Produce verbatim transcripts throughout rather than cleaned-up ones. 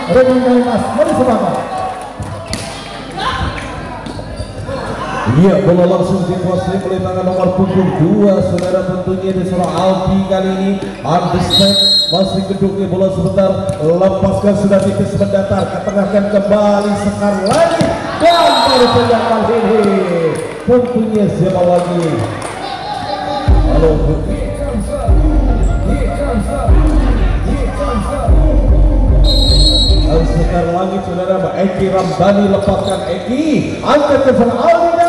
Rekan Mas, mari semangat. Iya, bola langsung dikuasai oleh tangan nomor punggung dua, saudara, tentunya di seorang Aldi kali ini. Understep masih gedungnya bola sebentar, lepaskan sudah tipis mendatar, ketengahkan kembali Sekar lagi, dan baru saja kali ini tentunya siapa lagi? Halo, harus Sekar lagi, saudara. Eki Ramdhani lepaskan Eki, angkat ke sana Aldi dan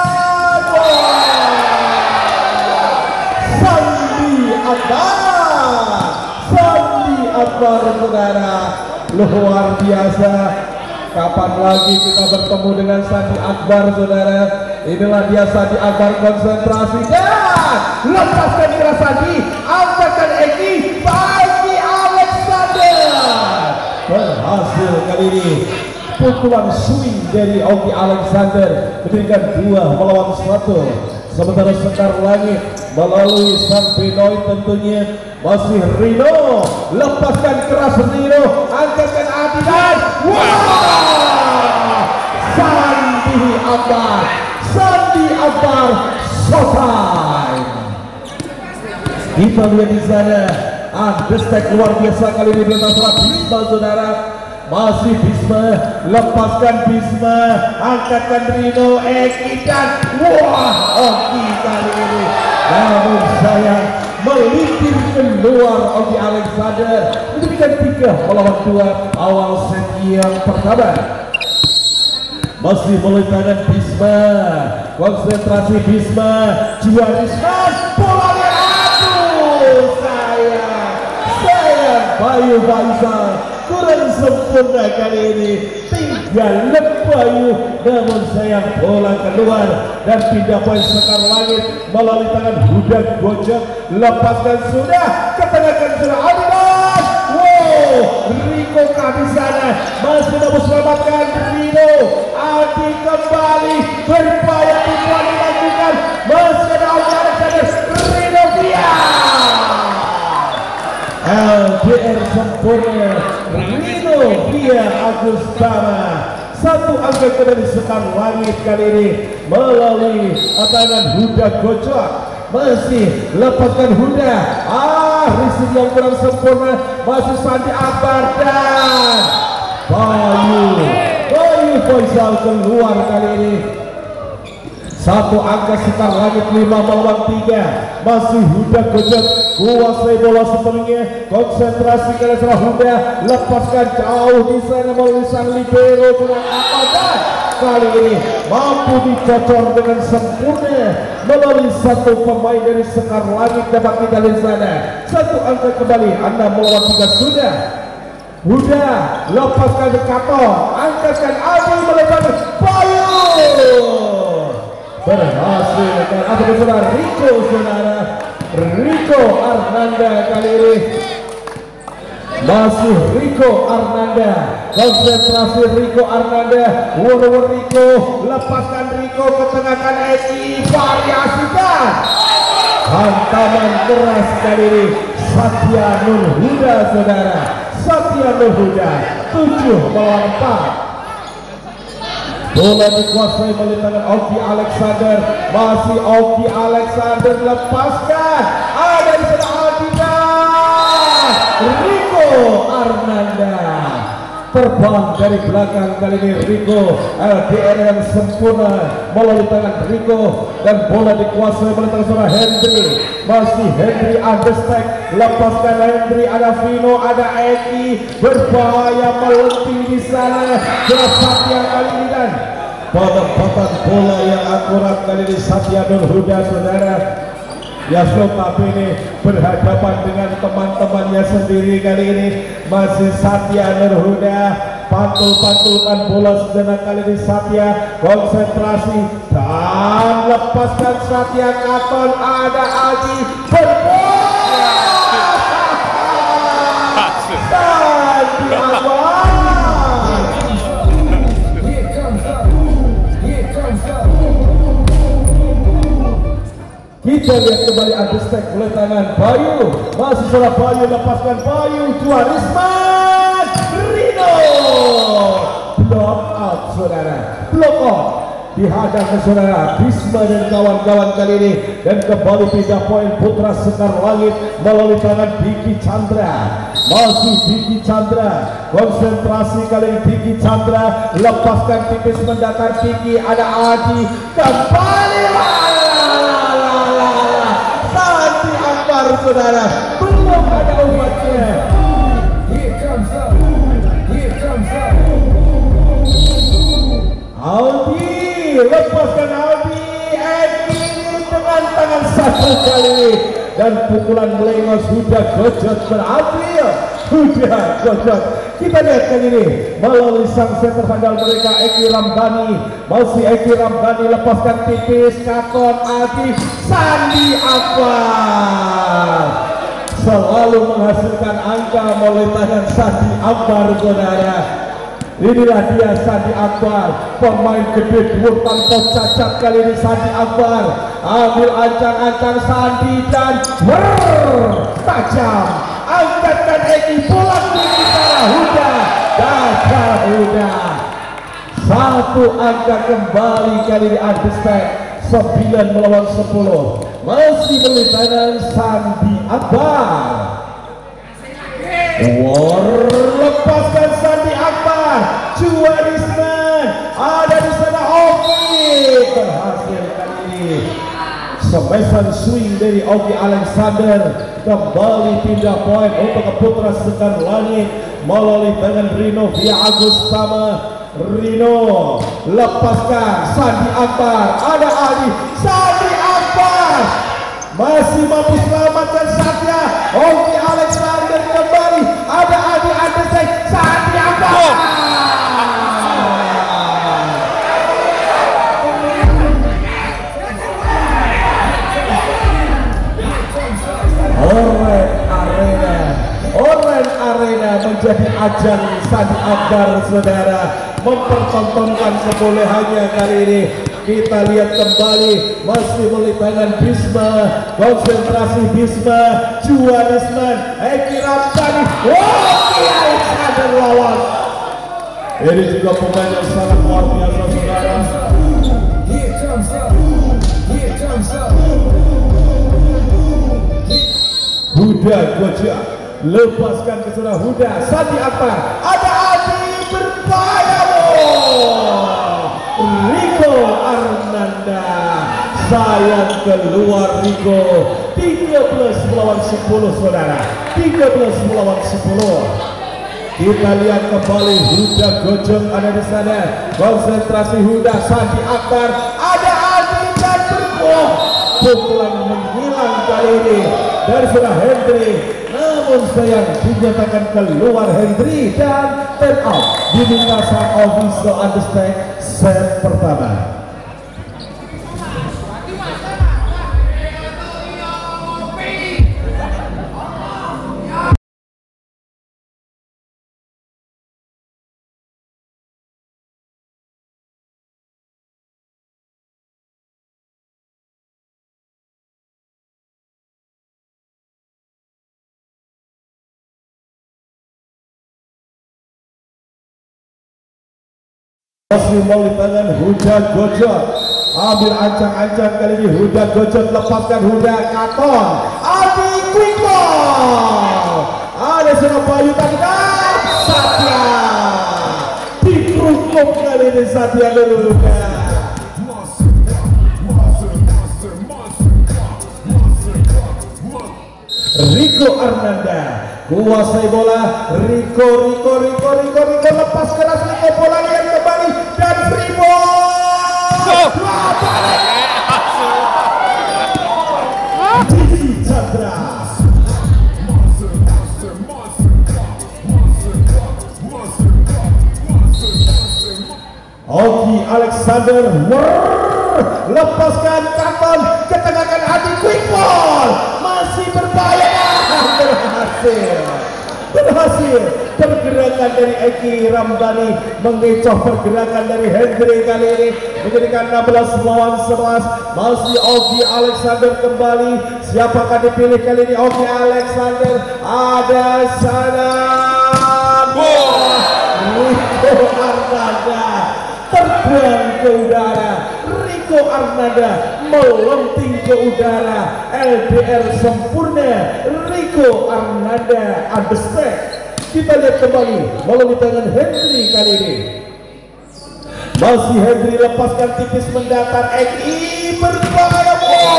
Sandi Akbar, Sandi Akbar, saudara, luar biasa. Kapan lagi kita bertemu dengan Sandi Akbar, saudara? Inilah dia Sandi Akbar, konsentrasi dan lepaskan kira Sandi, angkatkan Eki, Sandi Alexander berhasil kali ini. Pukulan swing dari Oki Alexander memberikan dua melawan satu. Sementara Sekar Langit melalui sang Benoy tentunya masih Rino, lepaskan keras Rino, angkatkan Adi dan wah, Sandi Akbar, Sandi Akbar selesai. Kita lihat di sana, understep luar biasa kali ini bertahan Bisma, saudara. Masih Bisma, lepaskan Bisma, angkatkan Rino, Eki dan wah, Oki kali ini. Namun sayang melintir keluar Oki Alexander. Diberikan tiga melawan dua awal set yang pertama. Masih melalui tangan Bisma, konsentrasi Bisma, Juarisma, bolanya aduh sayang, sayang Bayu Faisal kurang sempurna kali ini, tinggal Bayu, namun sayang bola keluar dan pindah poin Sekar Langit melalui tangan Huda Gojek, lepaskan sudah, ketengahkan sudah Adidas. Wow, Riko di sana masih mau selamatkan Rino, Adi kembali berupaya tidak dilakukan, masih ada Alexander, Rino dia L D R sempurna, Rino dia Agus Tama. Satu angka dari Sekar Langit kali ini melalui tangan Huda Gojek, masih lepaskan Huda, ah risik yang kurang sempurna, masih Sandi Akbar dan Bayu Bayu Faisal keluar kali ini. Satu angka Sekar Langit lima melawan tiga, masih Huda Gojek kuasai bola sepenuhnya, konsentrasi kali salah Huda, lepaskan jauh di sana melalui sang libero dengan apa kali ini mampu dicocor dengan sempurna melalui satu pemain dari Sekar Langit dapat tinggal di sana. Satu angka kembali, Anda melawan tiga sudah. Huda lepaskan Kato, angkatkan Adi melebarkan Bayu berhasil dan ada saudara Riko, saudara Riko Arnanda kali ini masih Riko Arnanda, konsentrasi Riko Arnanda, wur-wur Riko, lepaskan Riko, ketengahkan Eki, variasikan hantaman keras kali ini Satya Nur Huda, saudara, Satya Nur Huda tujuh melawan empat. Bola dikuasai oleh tangan Oki Alexander, masih Oki Alexander, lepaskan ada di sana Adida, Riko Arnanda terbang dari belakang kali ini Riko, L D R yang sempurna melalui tangan Riko dan bola dikuasai oleh tangan saudara Hendry, masih Hendry understack, lepaskan Hendry, ada Vino, ada Eki, berbahaya melenting di sana jelas Satya kali ini dan penempatan bola yang akurat kali ini Satya Nur Huda, saudara. Yasno Tapene berhadapan dengan teman-temannya sendiri kali ini, masih Satya Nur Huda, pantul-pantulkan bola sejenak kali ini Satya, konsentrasi dan lepaskan Satya Katon, ada Adi berbola Sandi Akbar. Kita lihat kembali understack oleh tangan Bayu, masih salah Bayu, lepaskan Bayu, Juarisman Rino saudara. Block on dihadang ke saudara Bisma dan kawan-kawan kali ini, dan kembali pindah poin Putra Sekar Langit melalui tangan Diki Chandra. Masih Diki Chandra, konsentrasi kali ini Diki Chandra, lepaskan tipis mendatar Diki, ada Adi kembali Sandi Akbar saudara, belum ada umatnya. Aldi lepaskan Aldi, Edi dengan tangan satu kali ini, dan pukulan melengos sudah gojot berhasil, sudah gojot. Kita lihat kali ini melalui sang center handal mereka Eki Ramdhani, masih Eki Ramdhani lepaskan tipis, Katon Adi, Sandi Akbar selalu menghasilkan angka melalui tangan Sandi Akbar saudara. Inilah dia Sandi Akbar, pemain gede dur tanpa cacat kali ini. Sandi Akbar ambil ancang-ancang Sandi dan brrrr, tajam, angkatkan Eki, pulang di sana Huda, dasar Huda. Satu angka kembali kali ini understand, sembilan melawan sepuluh, masih melibatkan Sandi Akbar. War lepaskan Sandi Akbar, Juarisman ada di sana, Oki berhasil kali ini. Smash swing dari Oki Alexander, kembali pindah poin untuk Putra Sekar Langit melalui tangan Rino via Agus Tama. Rino lepaskan Sandi Akbar, ada Ali, Sandi Akbar masih mampu selamatkan Satya. Oki Alexander kembali, ada Adi Andesek, Sandi Akbar. Oren Arena, Oren Arena menjadi ajang Sandi Akbar saudara, mempertontonkan kebolehannya kali ini. Kita lihat kembali, masih melibatkan Bisma, konsentrasi Bisma, Juarisman, Eki Ramdhani, Oki Alexander lawan. Ini juga pemain yang sangat luar biasa saudara. Huda Gojek lepaskan ke sana Huda, Sandi Akbar, ada Adi berbahaya. Riko Arnanda sayang keluar Riko. Tiga belas melawan sepuluh saudara, tiga belas melawan sepuluh. Kita lihat kembali Huda Gojek ada di sana, konsentrasi Huda, Sandi Akbar, ada Adi dan berboh. Pukulan menghilang kali ini dari sana Hendry, namun sayang dinyatakan keluar Hendry dan turn out diminta sang official understand set pertama. Masih melalui tangan Huda Gojek, ambil ancang-ancang kali ini Huda Gojek, lepaskan Huda, Katon Adi quick ball, ada Surabaya tadi Satya dikerukuk kali ini. Satya dulu Riko Arnanda kuasai bola. Riko Riko Riko Riko Riko lepas keras, Riko bola yang kembali dan free ball. Diki Chandra Oki Alexander lepaskan Katon, ketengahkan Adi quick ball, masih berbahaya, berhasil berhasil pergerakan dari Eki Ramdhani mengecoh pergerakan dari Hendry kali ini menjadikan enam belas melawan sebelas. Masih Oki Alexander kembali, siapakah dipilih kali ini? Oki Alexander ada sana Riko Arnanda ke udara, Riko Arnanda melenting ke udara, L D R sempurna, Riko Arnanda understand. Kita lihat kembali melalui tangan Henry kali ini. Masih Henry lepaskan tipis mendatar, Eki berbahaya.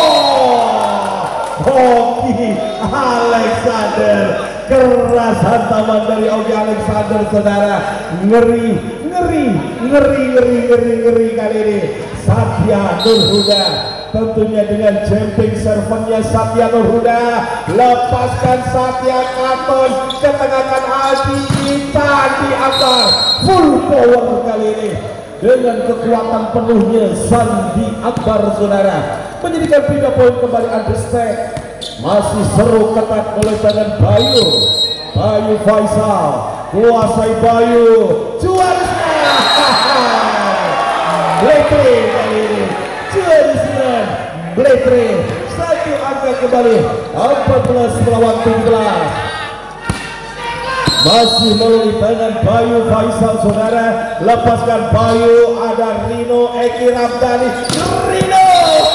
Ogi Alexander, keras hantaman dari Ogi Alexander saudara, ngeri ngeri ngeri ngeri ngeri ngeri kali ini. Satya Nurhuda tentunya dengan jumping servernya Satya Nurhuda, lepaskan Satya Katon, ketengahkan Adi Sandi Akbar, full power kali ini dengan kekuatan penuhnya Sandi Akbar saudara, menjadikan pindah poin kembali understand. Masih seru ketat oleh tangan Bayu Bayu Faisal, kuasai Bayu Juarisna Bletre kali ini, Juarisna Bletre satu angka kembali, empat belas melawan tujuh belas. Masih melalui tangan Bayu Faisal saudara, lepaskan Bayu, ada Rino Eki Ramdhani, Rino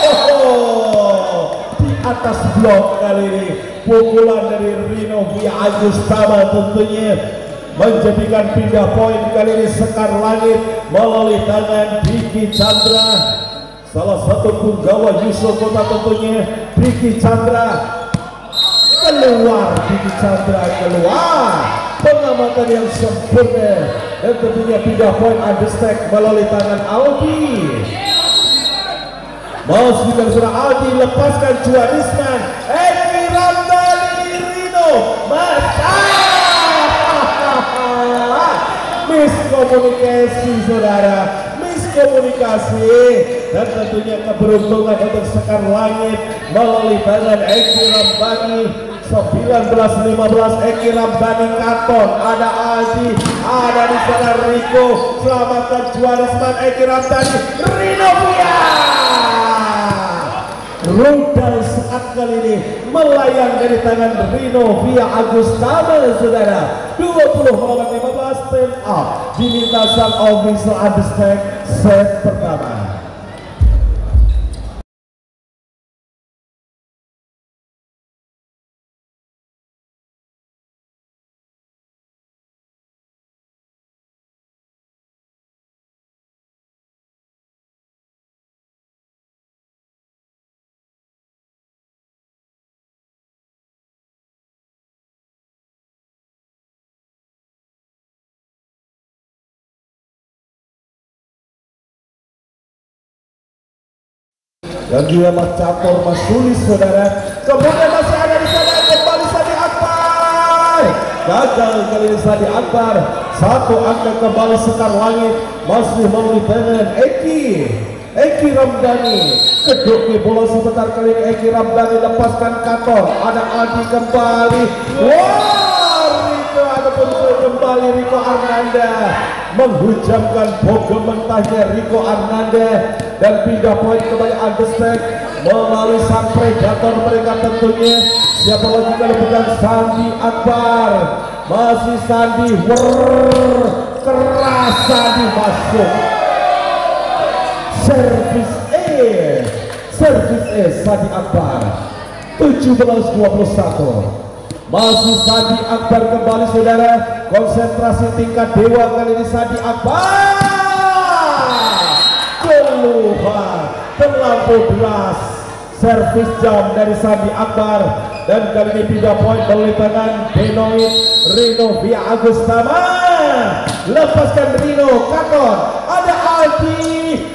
di atas blok kali ini, pukulan dari Rino via Agustama tentunya menjadikan pindah poin kali ini. Sekar Langit melalui tangan Diki Chandra, salah satu punggawa Yusuf Kota tentunya, Diki Chandra keluar, Diki Chandra keluar, pengamatan yang sempurna dan tentunya pindah poin understand melalui tangan Aldi. Masih dari surah Aldi, lepaskan Juarisman, Eki Ramdhani, Rino Masa miskomunikasi saudara, miskomunikasi, dan tentunya keberuntungan untuk Sekar Langit melalui tangan Eki Ramdhani. Sembilan belas lima belas Eki Ramdhani Katon, ada Aldi, ada di sana Riko, selamatkan Juarisman, Eki Ramdhani, Rino Via rudal saat kali ini melayang dari tangan Rino via Agustama saudara. Dua puluh melawan lima belas, stand up di lintasan official understand set pertama. Dan dia Mas Catur Mas Sulis saudara, kemudian masih ada di sana kembali Sandi Akbar, gagal kali ini Sandi Akbar, satu angka kembali Sekar Langit, masih melalui tangan Eki Eki Ramdhani, keduk di bola sebentar kali ini Eki Ramdhani, lepaskan Katon, ada Adi kembali, wah Riko ataupun kembali Riko Arnanda menghujamkan bogem mentahnya Riko Arnanda, dan pindah poin kembali understand melalui sang predator mereka tentunya. Siapa lagi kalau bukan Sandi Akbar, masih Sandi, wer keras Sandi masuk, servis E servis E Sandi Akbar, tujuh belas dua puluh satu. Masih Sandi Akbar kembali saudara, konsentrasi tingkat dewa kali ini Sandi Akbar keluar, terlampau belas servis jam dari Sandi Akbar, dan kali ini pindah poin melalui tangan Benoit Rino via Agustama, lepaskan Rino Katon, ada Aldi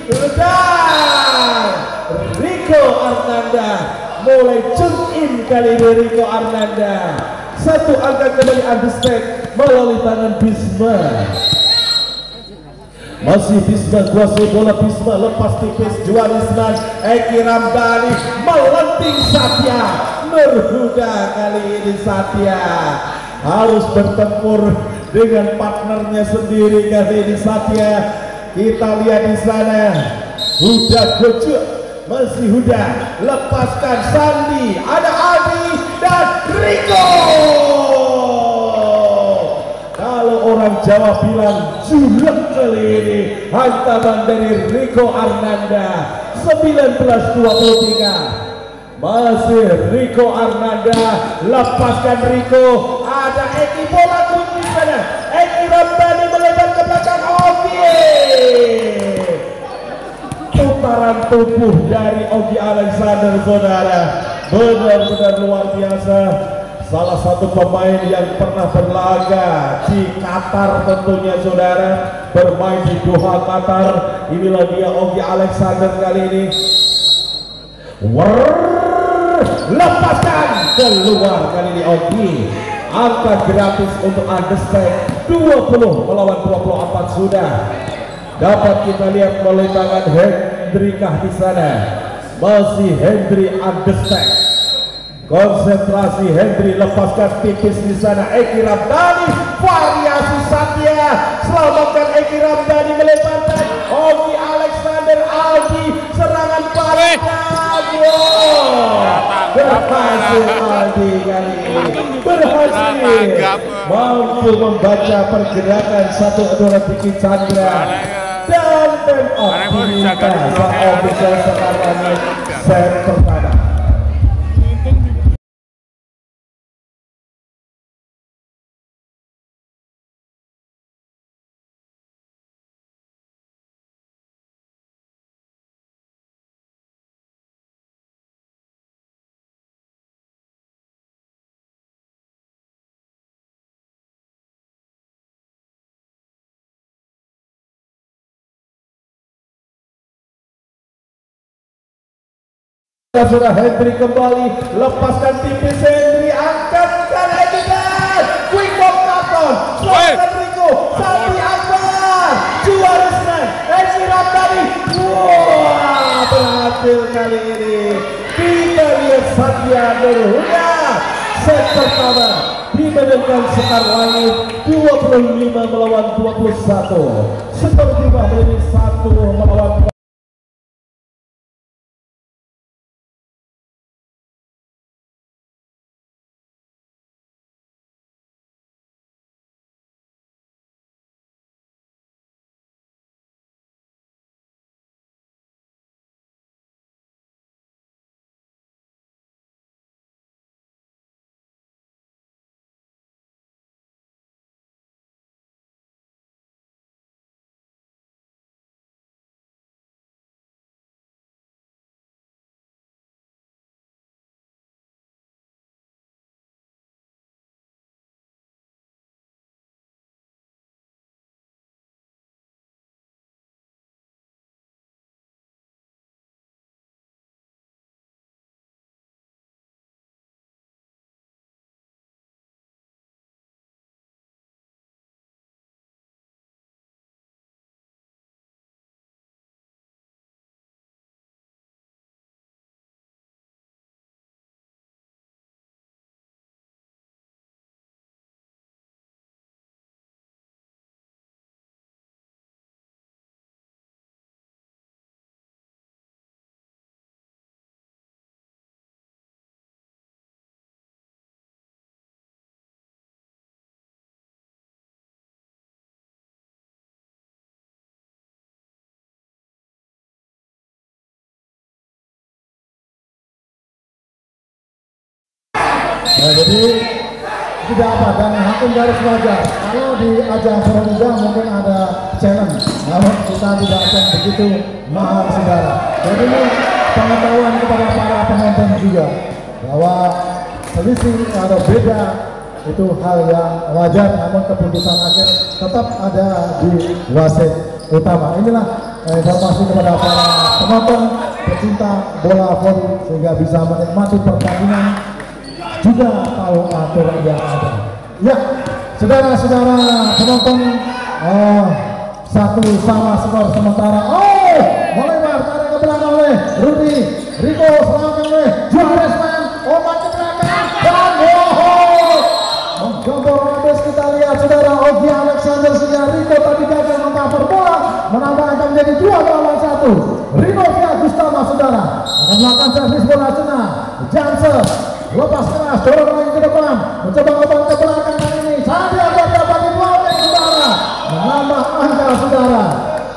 dan Riko Arnanda mulai tune in kali ini. Riko Arnanda satu angka kembali understand melalui tangan Bisma, masih Bisma kuasai bola, Bisma lepas tipis Juarisman, Eki Ramdhani melenting Satya Nurhuda, kali ini Satya harus bertempur dengan partnernya sendiri kali ini Satya. Kita lihat di sana Huda Gojo, masih Huda, lepaskan Sandi, ada Adi dan Riko. Kalau orang orang Jawa bilang julek kali ini. Hantaman dari Rico Arnanda, sembilan belas dua puluh tiga. Masih Rico Arnanda, lepaskan Rico. Ada Eki bola kunci sana. Eki Ramdhani melebar ke belakang. Oke, putaran tubuh dari Ogi Alexander, saudara, benar-benar luar biasa. Salah satu pemain yang pernah berlaga di Qatar tentunya, saudara, bermain di Doha, Qatar. Inilah dia Ogi Alexander kali ini. Warr, lepaskan keluar kali ini Ogi. Angka gratis untuk Understack dua puluh melawan dua puluh empat sudah dapat kita lihat melalui tangan Hendrikah di sana. Masih Hendri Understack, konsentrasi Hendri, lepaskan tipis di sana. Eki Ramdhani, variasi Satya, selamatkan Eki Ramdhani, melebarkan Ogi Alexander. Aldi, serangan balik. Berhasil Aldi kali ini, berhasil mampu membaca pergerakan satu dua Diki Chandra dan time out diminta soal bisa sekarang set pertama. Sudah Hendri kembali, lepaskan tipis Hendri, angkatkan Edikan, quick ball katon, selamatkan Rico, Sapi Akbar, juara Eki Ramdhani. Wah, berhasil kali ini. Kita lihat Satya Nurhuda, set pertama dimenangkan Sekar Langit dua puluh lima melawan dua puluh satu. Seperti menjadi satu melawan ya, jadi tidak apa, dan hakim garis wajar. Kalau di ajang Forliga mungkin ada challenge, namun kita tidak akan begitu mahal, saudara. Jadi ini pengetahuan kepada para penonton juga bahwa selisih atau beda itu hal yang wajar, namun keputusan akhir tetap ada di wasit utama. Inilah eh, informasi kepada para penonton pecinta bola voli sehingga bisa menikmati pertandingan, juga tahu aturan yang ada. Ya, saudara-saudara penonton, oh, satu sama skor sementara. Oh, melebar tarik ke belakang oleh Rudy Rico, serangan oleh Juarez Man, obat ke belakang dan oh, menggembor habis. Kita lihat saudara, Ogi Alexander sehingga Rico tadi gagal mengcover bola, menambah akan menjadi dua lawan satu. Rino Via Gustama, saudara, akan melakukan servis bola cena. Jansen lepas keras, dorong lagi ke depan, mencoba obat ke belakang kali ini. Sadia dapat dibuat, saudara.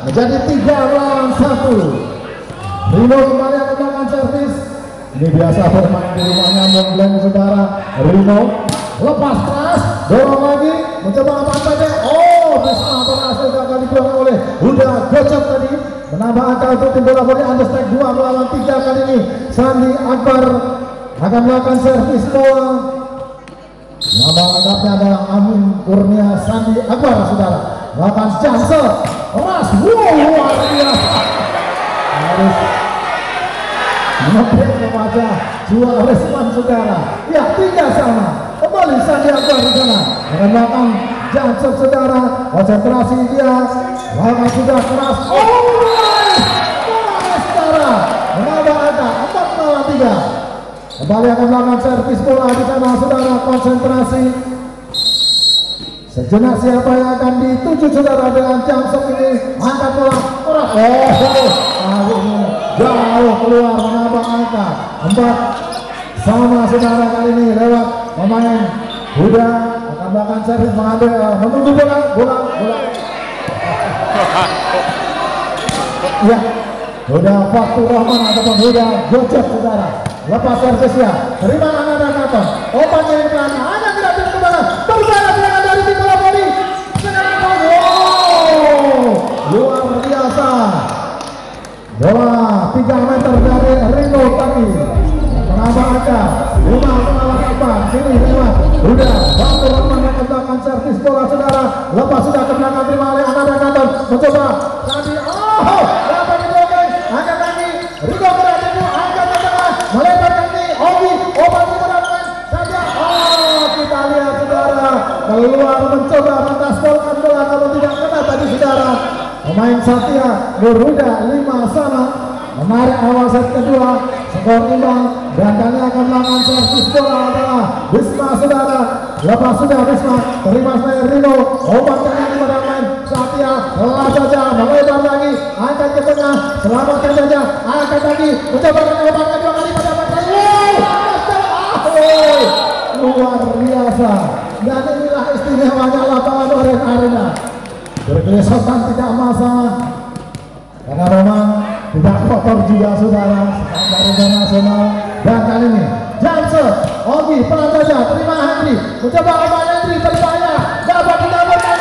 menjadi tiga lawan satu. Rino kembali akan melakukan servis. Ini biasa bermain di rumahnya mengklaim saudara. Rino lepas keras, dorong lagi, mencoba apa saja. Oh, bisa berhasil gagal dikeluarkan oleh Huda Gocok tadi. Menambah angka untuk tim bola voli Understag dua melawan tiga kali ini. Sandi Akbar akan melakukan servis bola. Nama lengkapnya adalah Amin Kurnia Sandi Akbar saudara. Melakukan chance keras, wow, luar biasa. Harus menempel kepada Juaresman saudara. Ya, tiga sama. Kembali Sandi Akbar di sana. Melakukan chance saudara. Konsentrasi dia. Melakukan sudah keras. Oh, saudara. Menambah angka empat lawan tiga. Kembali akan melakukan servis bola di sana saudara. Konsentrasi. Sejenak siapa yang akan dituju saudara dengan Jamsok ini. Angkat bola. Oh, kali ini jauh keluar menambah angka empat sama saudara kali ini lewat pemain Huda akan melakukan servis mengambil menunggu bola bola bola. Ya, Huda Fatur Rahman ataupun Huda Gocok saudara. Lepas servisnya, terima anak dan Naton. Obatnya yang kelana, hanya tidak bisa kembali. Berbalik dengan dari tim bola voli. Wow, luar biasa. Bola tiga meter dari Rino tadi. Menambah angka lima melawan empat. Sini lewat. Udah, Fatur Rahman akan melakukan servis bola saudara. Lepas sudah ke belakang terima oleh anak dan Naton. Mencoba tadi. Oh, dapat didorong. Angkat kaki. Rino berada di angkat ke tengah. Melebar kaki. Ogi, obat diberangkan saja. Oh, kita lihat saudara. Keluar mencoba mengaspolkan bola namun tidak kena tadi saudara. Pemain Satya Nurhuda lima sama. Menarik awal set kedua. Skor imbang. Dan kali akan melakukan servis bola adalah Bisma saudara. Lepas sudah Bisma. Terima saya Rino. Obat kaki kepada pemain Satya. Lelah saja. Melebar lagi. Angkat ke tengah. Selamatkan saja. Angkat lagi. Mencoba mencoba dua kali pada pemain. Wow. Luar biasa. Dan inilah istimewanya lapangan Oren Arena. Berkelesotan tidak masalah karena memang tidak kotor juga saudara. Standar internasional. Dan kali ini Jansen Ogi pelan saja. Terima Henry. Mencoba Oman Henry berbahaya. Dapat didapatkan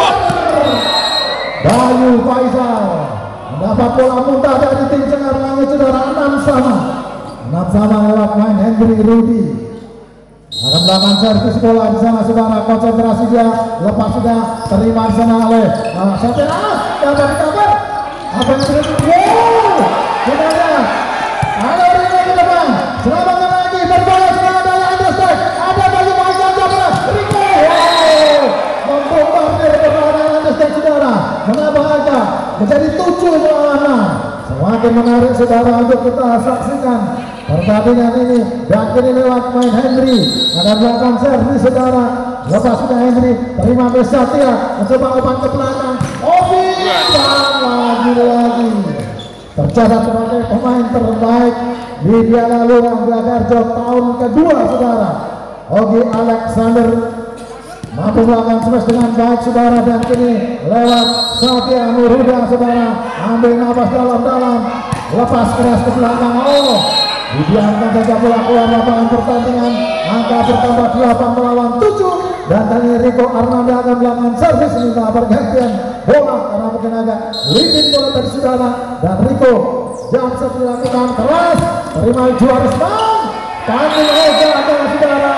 Bayu Faisal mendapat bola muntah dari tim Cengar Langit saudara. Enam sama enam sama lewat main Henry Rudy. Akan melakukan servis bola di sana saudara. Konsentrasi dia. Lepas sudah terima di sana oleh nah, sampai ah dapat dikabar apa yang terjadi. Wow, kita lihat ada Rino di depan. Selamatkan lagi berbola serangan dari Understag. Ada Bayu Faisal Jabra Riko. Wow, membombardir perlawanan Understag saudara. Menambah angka menjadi tujuh melawan enam. Semakin menarik saudara untuk kita saksikan pertandingan ini. Dan kini lewat main Henry akan melakukan servis saudara. Lepas sudah Henry terima ke Satya. Mencoba obat ke belakang. Obi dan lagi-lagi tercatat sebagai pemain terbaik di Piala Lurah Blagarjo tahun kedua saudara. Ogi Alexander mampu melakukan smash dengan baik saudara. Dan kini lewat Satya Nurhuda saudara. Ambil nafas dalam-dalam. Lepas keras ke belakang. Oh, dibiarkan saja bola keluar lapangan pertandingan. Angka bertambah delapan melawan tujuh. Dan tadi Riko Arnanda akan melakukan servis minta pergantian bola karena mungkin agak licin bola dari saudara. Dan Riko Jamsok dilakukan keras. Terima Juaresman. Kami Oga adalah saudara.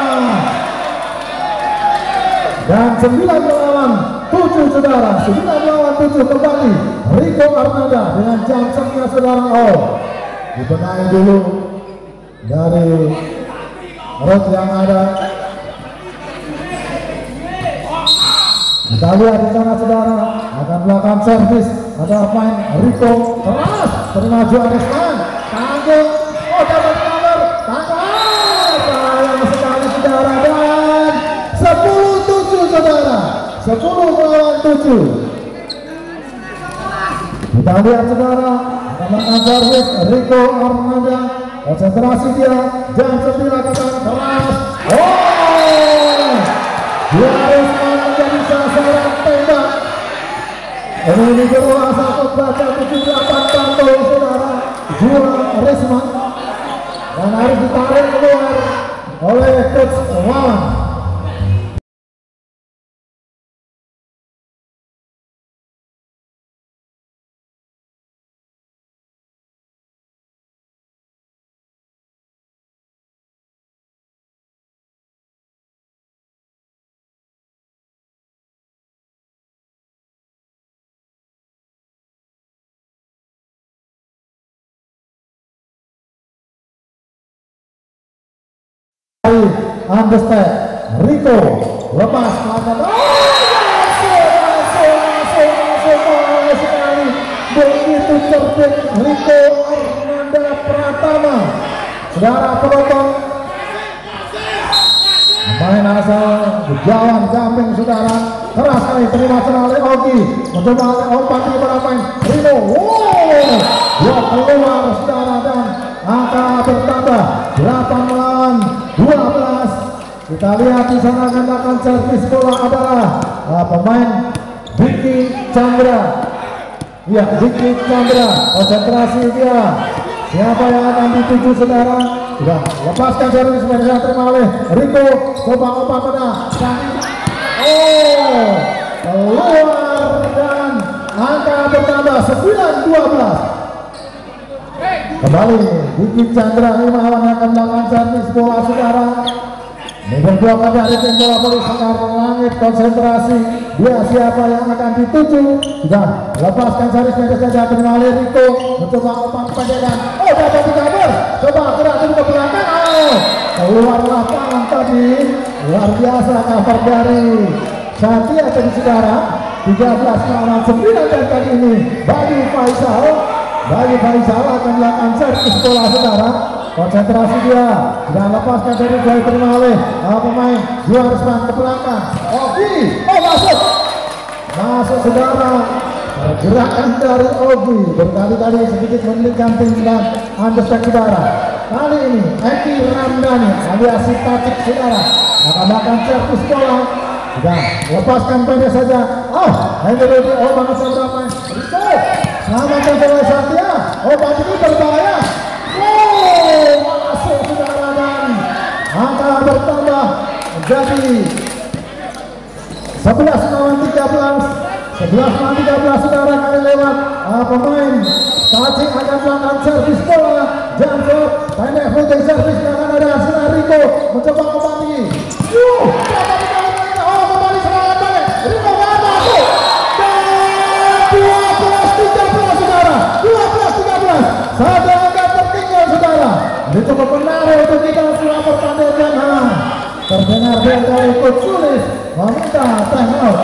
Dan sembilan melawan tujuh saudara. sembilan melawan tujuh kembali Riko Arnanda dengan Jamsoknya saudara. Oh, dibenahi dulu dari rot yang ada. Kita lihat di sana saudara akan melakukan servis. Ada main Riko keras. Terima Juaresman. Tanggung. Oh, dapat cover. Tanggung. Sayang sekali saudara. Dan sepuluh tujuh saudara. sepuluh melawan tujuh. Kita lihat saudara akan melakukan servis Riko Arnanda. Konsentrasi dia. Jangan dilakukan keras. Oh, Juaresman menjadi sasaran tembak. Ini bola satu baca tujuh delapan Panto saudara juara Risma dan harus ditarik keluar oleh coach Wawan. Understand Rico lepas mata oh, masuk masuk masuk masuk masuk sekali begitu cerdik Rico Arnanda Pratama saudara penonton main asal berjalan jumping saudara keras sekali terima serang oleh Ogi mencoba umpan di berapa Rino wow dia keluar saudara dan angka bertambah delapan melawan dua belas. Kita lihat di sana akan akan servis bola adalah uh, pemain Vicky Chandra. Ya, Vicky Chandra konsentrasi dia. Siapa yang akan dituju saudara? Sudah lepaskan servis yang terima oleh Rico. Coba umpan pada oh keluar dan angka bertambah sembilan dua belas. Kembali Vicky Chandra Imawan akan melakukan servis bola saudara. Nomor dua dari tim bola voli Sekar Langit konsentrasi dia siapa yang akan dituju sudah lepaskan servis meja saja terima oleh Rico mencoba umpan pendekan oh dapat dikabur coba gerak ke belakang oh keluar lapangan tadi luar biasa cover dari Satya tadi saudara tiga belas lawan sembilan dan kali ini bagi Faisal bagi Faisal akan melakukan servis bola saudara. Konsentrasi dia sudah lepaskan dari jauh terima oleh uh, pemain Juarisman ke belakang Ogi oh masuk masuk saudara pergerakan dari Ogi berkali-kali sedikit memiliki tim dan understand saudara kali ini Eki Ramdhani alias si Tacik saudara akan melakukan servis bola sudah lepaskan pendek saja oh ini dari oh banget saudara Rico selamatkan oleh Satya oh bagi ini berbahaya oh, masuk saudara dan angka bertambah menjadi sebelas lawan tiga belas sebelas lawan tiga belas saudara kali lewat uh, pemain Tacik akan melakukan servis bola Janjot pendek floating servis akan ada Sinar Rico mencoba kembali uh, oh kembali serangan balik Rico gak masuk dan dua belas tiga belas saudara dua belas tiga belas saja ini cukup menarik untuk kita selama pertandingan nah, terdengar dari Coach Sulis meminta time out.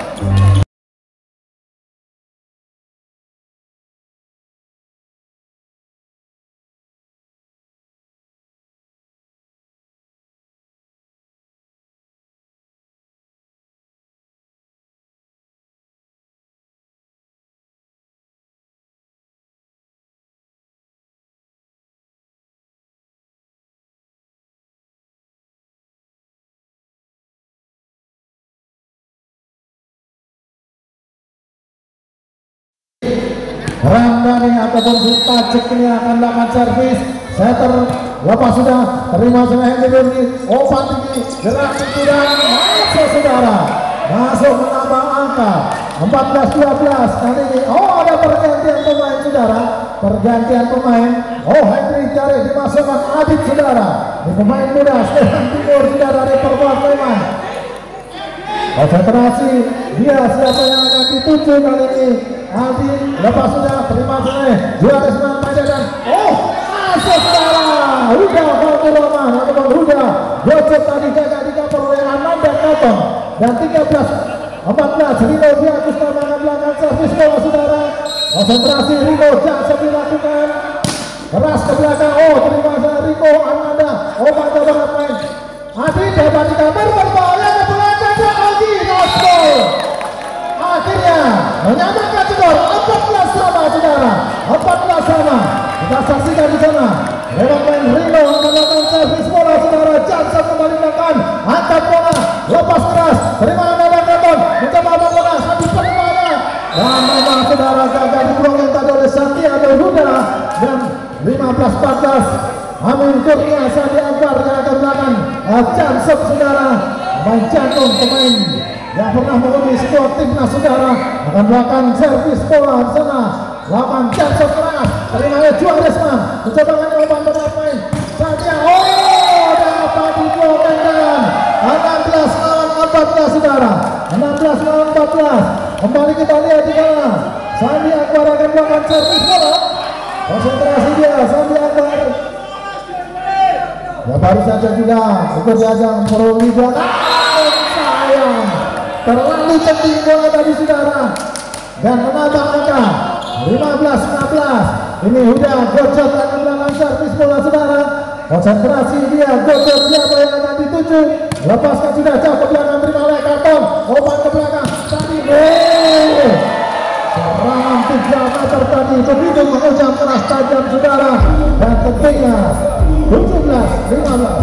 Ramdhani ataupun si Tacik ini akan melakukan servis setter lepas sudah terima sudah yang diberi umpan tinggi gerak dan masuk saudara masuk menambah angka empat belas dua belas kali ini oh ada pergantian pemain saudara pergantian pemain oh Henry Jari dimasukkan Adit saudara di pemain muda Stefan Timur sudah dari Perbuat Sleman konsentrasi dia siapa yang akan dituju kali ini Adi lepas sudah terima sudah juara sembilan dan oh masuk saudara Huda Fatul Rahman ataupun Huda gocek tadi gagal dikapal oleh Ananda Katong dan tiga belas empat belas Rino Diakus tangan belakang servis bola saudara konsentrasi Rino Jackson dilakukan keras ke belakang oh terima saudara Riko Ananda oh pada banget main Adi dapat dikapal berbahaya ke belakang dan Adi Nospol akhirnya menyamakan skor empat belas sama saudara empat belas sama kita saksikan di sana lewat main Rino akan melakukan servis bola saudara Jansan kembali melakukan angkat bola lepas keras terima Ananda Katong mencoba bola satu permainan dan saudara, gagal diblokir tadi oleh Santiago Huda dan lima belas empat belas Amin Kurnia Sandi Akbar yang akan melakukan Jansep saudara, main jantung pemain yang pernah menghuni sebuah timnas saudara akan melakukan servis bola di sana. Lapan Jansep keras terima oleh Juan Desman, mencoba dengan umpan bermain Santiago, oh dapat diblokir dan enam belas lawan empat belas saudara, enam belas lawan empat belas. Kembali kita lihat di sana Sandi Akbar akan melakukan servis bola, konsentrasi dia Sandi Akbar. Ya baru saja juga ikut ajang Pro Liga. Sayang terlalu penting bola tadi saudara dan menambah angka lima belas enam belas. Ini udah Gojot akan melakukan servis bola saudara, konsentrasi dia Gojot, siapa yang akan dituju, lepaskan sudah jauh ke belakang, terima oleh Karton, obat ke belakang tadi, oh serangan tiga meter tadi begitu menghujam keras tajam saudara, dan tentunya tujuh belas lima belas.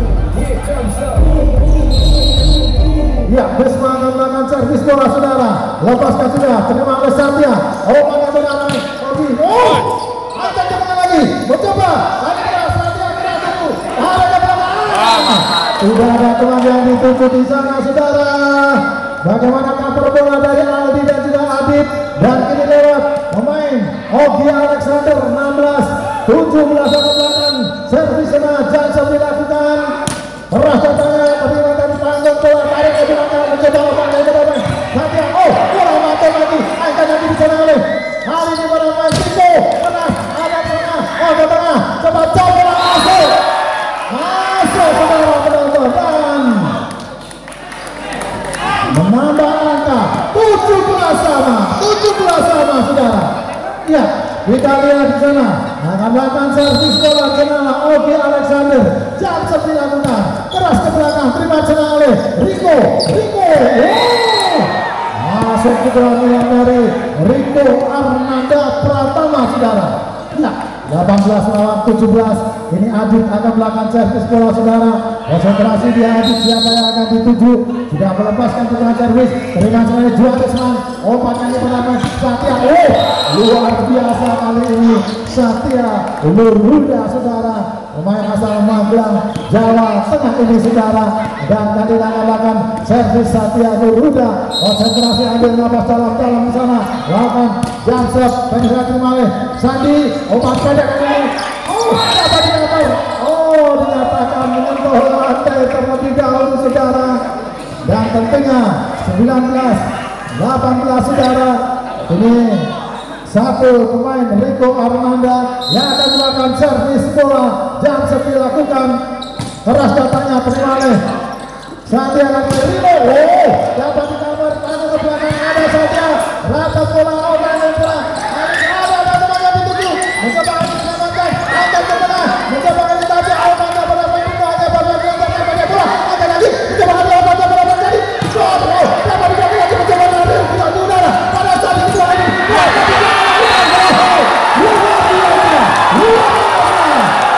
Ya, Bisma akan melakukan servis bola saudara, lepaskan sudah, terima oleh Satya, obat ke belakang, oh akan kemana lagi, mencoba tadi keras Satya keras itu, ada ke belakang, tidak ada teman yang dituju di sana saudara. Bagaimana cover bola dari Aldi dan juga Adit, dan kini lewat pemain Ogi Alexander enam belas tujuh belas akan melakukan servis sana, Jansep dilakukan keras datangnya, terima dari panggung bola tarik ke belakang, mencoba obat dari belakang Satya, oh bola mati lagi, akan nanti disana oleh kali ini pada main Tiko, keras ada tengah, oh ke tengah, coba jauh bola masuk masuk saudara penonton dan menambah angka tujuh belas sama, tujuh belas sama saudara. Ya, kita lihat di sana akan melakukan servis bola kenala Ogi Alexander, Jansep dilakukan keras ke belakang, terima cenang oleh Riko, Riko, oh masuk ke dalam dari Riko Arnanda Pratama saudara. Ya, delapan belas lawan tujuh belas. Ini Adit akan melakukan servis bola saudara, konsentrasi dia Adit, siapa yang akan dituju, sudah melepaskan tengah servis, terima serangan Juan Desman, obatnya ini pertama Satya, oh luar biasa kali ini Satya Nurhuda saudara, pemain asal Magelang Jawa Tengah ini saudara, dan tadi akan melakukan servis Satya Nurhuda, konsentrasi ambil nafas dalam-dalam di sana, lakukan Jansep, penetrasi oleh Sandi, obat pendek ini, oh dapat dinyatakan, oh dinyatakan menyentuh lantai terlebih dahulu saudara, dan tentunya sembilan belas delapan belas saudara. Ini satu pemain Riko Arnanda yang akan melakukan servis bola, Jansep dilakukan keras datanya, terima oleh Satya akan terima, oh dapat dikamar tangan ke belakang, ada saja rata bola orang yang telah ada ada teman yang dituju, mencoba diselamatkan, angkat ke tengah, mencoba ditarik, obat pada pemain itu hanya bagian yang terkait bola, angkat lagi, mencoba ada obat pada pemain tadi, shot, oh dapat dikamar lagi, mencoba lari, tidak udara, pada saat itu lagi, luar biasa, luar biasa,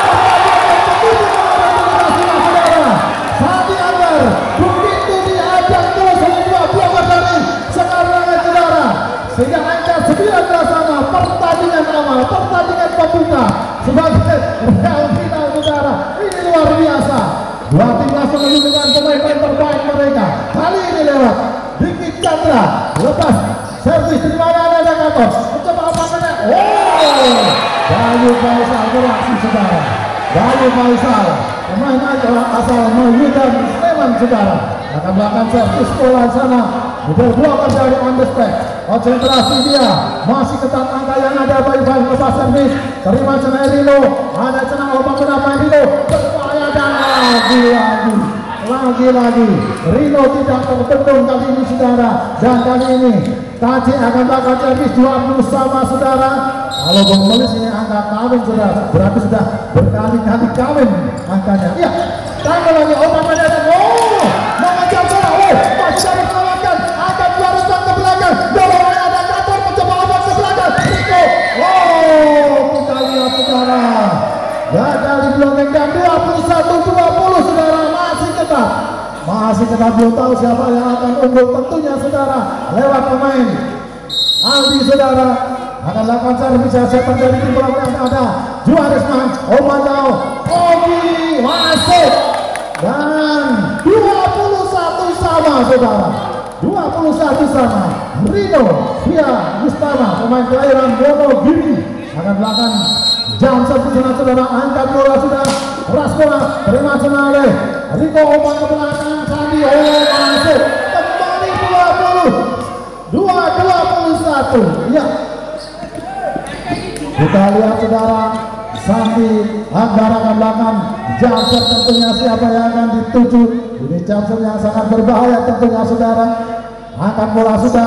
Sandi Akbar begitu diajak terus oleh dua bloker dari sekarang saudara, sehingga angka sembilan belas sama, pertandingan awal, pertandingan pembuka sebagai Real final saudara, ini luar biasa. Dua timnas menunjukkan pemain-pemain terbaik mereka, kali ini lewat Diki Chandra, lepas servis dari mana ada kantor, mencoba apa mana, oh Bayu Faisal beraksi saudara, Bayu Faisal pemain asal Mahyudan Sleman saudara, akan melakukan servis bola sana, middle blocker dari Andestek, konsentrasi dia, masih ketat angka yang ada. Bayu Faisal lepas servis, terima cenah Rino, ada cenah obat menapa Rino, berbahaya dan lagi-lagi lagi-lagi Rino tidak terbendung kali ini saudara, dan kali ini Taji akan melakukan servis dua puluh sama saudara. Kalau Bung Melis ini angka kawin saudara, berarti sudah berkali-kali kawin angkanya. Iya, tambah lagi obat mendadak, oh mengejar bola, oh masih dapat melakukan, akan diharuskan ke belakang, dorong ada kantor, mencoba obat ke belakang, Riko, oh kita lihat saudara, gagal di blocking dan dua puluh satu dua puluh saudara, masih ketat, masih ketat, belum tahu siapa yang akan unggul tentunya saudara, lewat pemain Aldi masih saudara akan lakukan servis setan dari tim bola yang ada Juarisman Omandao Ogi masuk dan dua puluh satu sama saudara, dua puluh satu sama. Rino via Gustama pemain kelahiran Wonogiri akan melakukan jam satu saudara, angkat bola sudah keras bola terima senale Riko umpan ke belakang Sandi oh masuk kembali dua puluh dua dua puluh satu ya. Kita lihat saudara Sandi Anggara akan belakang jamser tentunya siapa yang akan dituju. Ini jamser yang sangat berbahaya tentunya saudara. Angkat bola sudah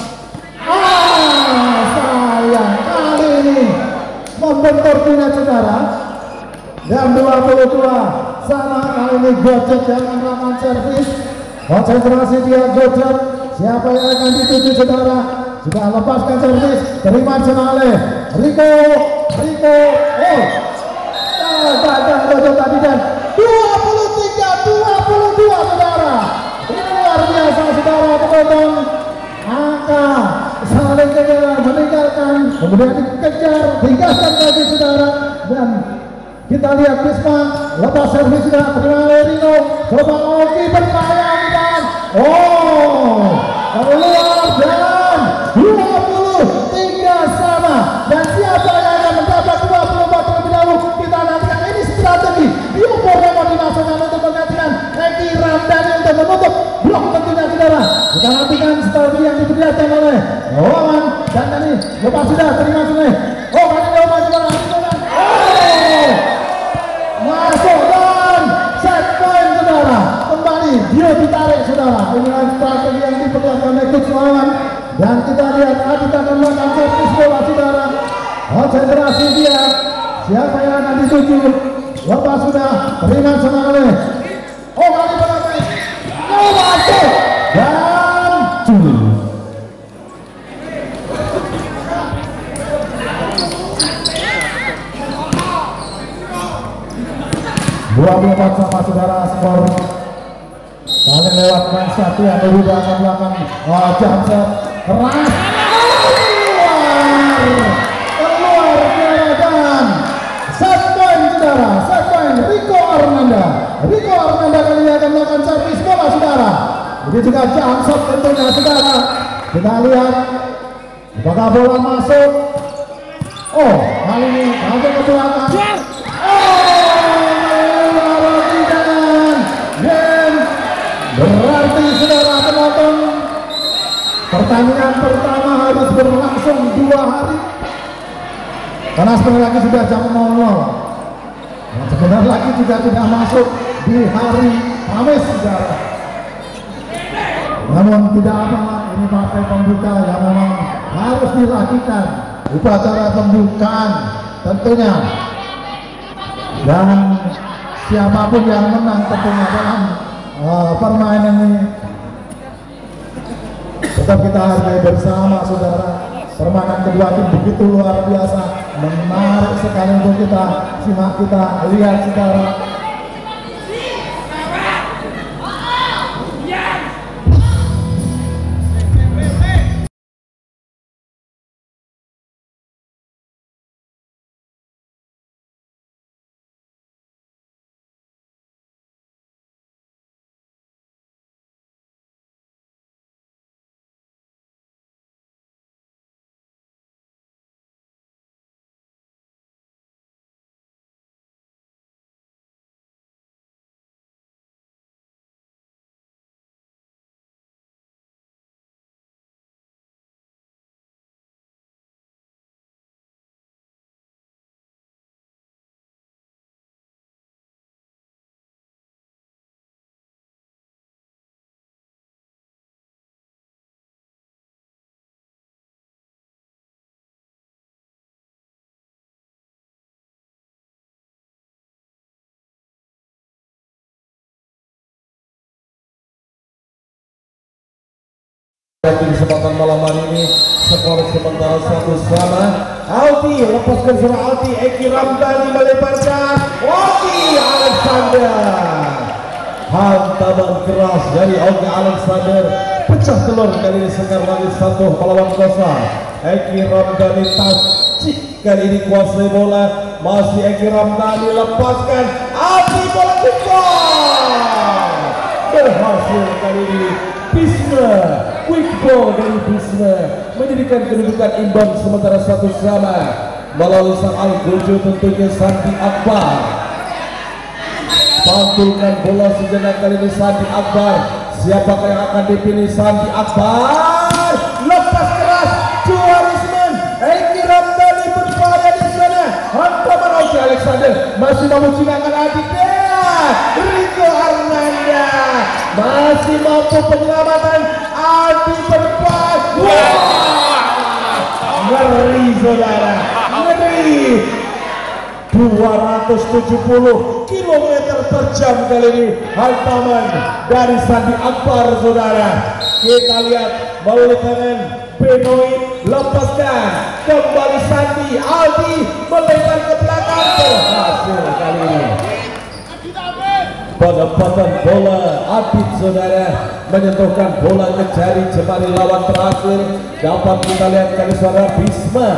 ah sayang kali ini membentur punya saudara dan dua puluh dua sama. Kali ini Gojek yang akan melakukan servis konsentrasi dia Gojek siapa yang akan dituju saudara. Sudah lepaskan servis terima Senale Riko Riko oh gagal Gojek tadi dan dua puluh tiga dua puluh dua saudara. Ini luar biasa saudara penonton. Angka saling kejar meninggalkan kemudian dikejar digaskan lagi saudara dan kita lihat Bisma lepas servis sudah terima Rino coba Oki berbahaya dan oh keluar dan dua puluh tiga sama dan siapa yang akan mendapat dua puluh empat terlebih dahulu kita nantikan. Ini strategi diukurnya mau dimasukkan untuk menggantikan Eki Ramdhani untuk menutup blok tentunya saudara. Kita nantikan strategi yang diperlihatkan oleh Wawan dan tadi lepas sudah terima sungai oh kali ini Wawan coba lanjutkan oh masuk dan set point saudara. Kembali dia ditarik saudara. Inilah strategi yang diperlihatkan oleh Coach Wawan dan kita lihat Adit akan melakukan servis bola saudara. Konsentrasi dia siapa yang akan dituju lepas sudah terima senang oh kali berapa oh masuk dan curi dua puluh empat sama saudara skor. Paling lewat main satu yang berubah akan melakukan oh, jamset keras keluar keluar dan set point saudara, set point Riko Arnanda. Riko Arnanda kali ini akan melakukan servis bola saudara. Ini juga jamset tentunya saudara. Kita lihat apakah bola masuk. Oh kali ini langsung ke belakang berarti saudara penonton pertandingan pertama harus berlangsung dua hari karena sebentar lagi sudah jam nol nol dan sebentar lagi juga tidak masuk di hari Kamis saudara. Namun tidak apa ini partai pembuka yang memang harus dilakukan upacara pembukaan tentunya dan siapapun yang menang tentunya dalam Uh, permainan ini tetap kita hargai bersama saudara. Permainan kedua tim begitu luar biasa, menarik sekali untuk kita simak, kita lihat saudara. Di kesempatan malam hari ini skor sementara satu sama. Alti lepaskan sama Alti, Eki Ramdhani melebarkan Ogi Alexander, hantaman keras dari Ogi Alexander pecah telur kali ini sekar lagi satu melawan kosong. Eki Ramdhani Tascik kali ini kuasai bola, masih Eki Ramdhani lepaskan, Adi bola cepat berhasil kali ini. Bisma, quick ball dari Bisma menjadikan kedudukan imbang sementara satu sama melalui sang Al-Gojo tentunya Sandi Akbar. Pantulkan bola sejenak kali ini Sandi Akbar. Siapakah yang akan dipilih? Sandi Akbar lepas keras, Juarisman, Eki Ramdhani berbahaya di sana. Hantaman Oki Alexander masih memuncingkan adiknya. Rico Arnanda masih mampu penyelamatan. Adi berpas. Wah, ngeri saudara, ngeri. dua ratus tujuh puluh kilometer per jam kali ini hantaman dari Sandi Akbar saudara. Kita lihat melalui tangan Benoit, lepaskan kembali Sandi, Aldi melebar ke belakang, berhasil kali ini. Penempatan bola Adit saudara menyentuhkan bola ke jari jemari lawan terakhir. Dapat kita lihat kali saudara Bisma,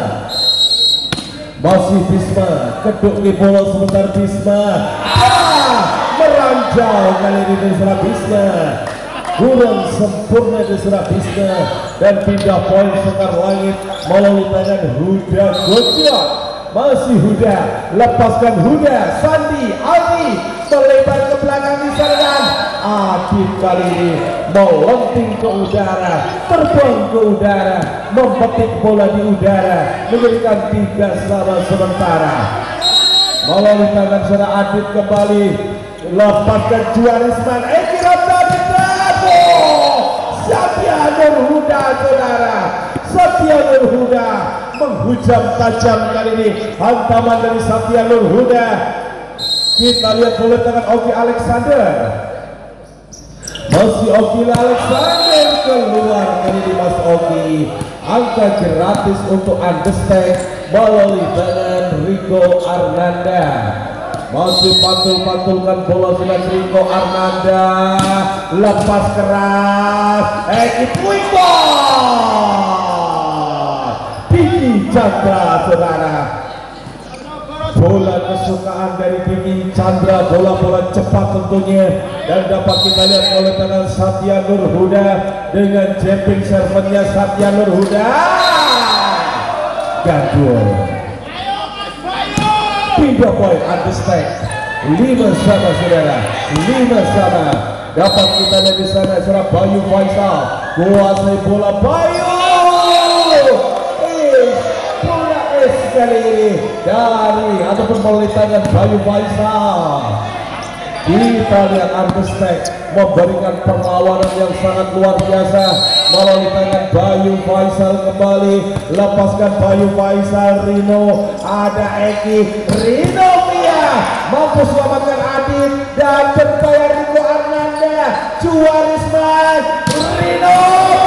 masih Bisma keduk di bola sebentar Bisma ah, meranjau kali ini di saudara Bisma, kurang sempurna di saudara Bisma, dan pindah poin sekar langit melalui tangan Huda Gojo. Masih Huda, lepaskan Huda, Sandi, Aldi melebar ke belakang di sana. Adit kali ini melonting ke udara, terbang ke udara, mempetik bola di udara, memberikan tiga sama sementara. Melalui tangan saudara Adit kembali, lepaskan Juarisman, Eki Ramdhani, bravo! Satya Nur Huda saudara, Satya Nur Huda menghujam tajam kali ini, hantaman dari Satya Nur Huda. Kita lihat bola tangan Oki Alexander, masih Oki Alexander keluar kali ini Mas Oki. Angka gratis untuk Understake melalui tangan Rico Arnanda. Masih pantul-pantulkan bola dengan Rico Arnanda, lepas keras, Eki Puiko Diki Chandra saudara. Bola kesukaan dari Diki Chandra, bola-bola cepat tentunya, dan dapat kita lihat oleh tangan Satya Nur Huda dengan jumping servennya Satya Nur Huda. Gandul pindah poin Understake lima sama saudara, lima sama. Dapat kita lihat di sana saudara Bayu Faisal kuasai bola. Bayu bola es kali ini dari ataupun melalui tangan Bayu Faisal. Kita lihat Understake memberikan perlawanan yang sangat luar biasa melalui tangan Bayu Faisal kembali, lepaskan Bayu Faisal, Rino, ada Eki, Rino Mia mampu selamatkan Adit dan berbayar Rico Arnanda. Juarisman, Rino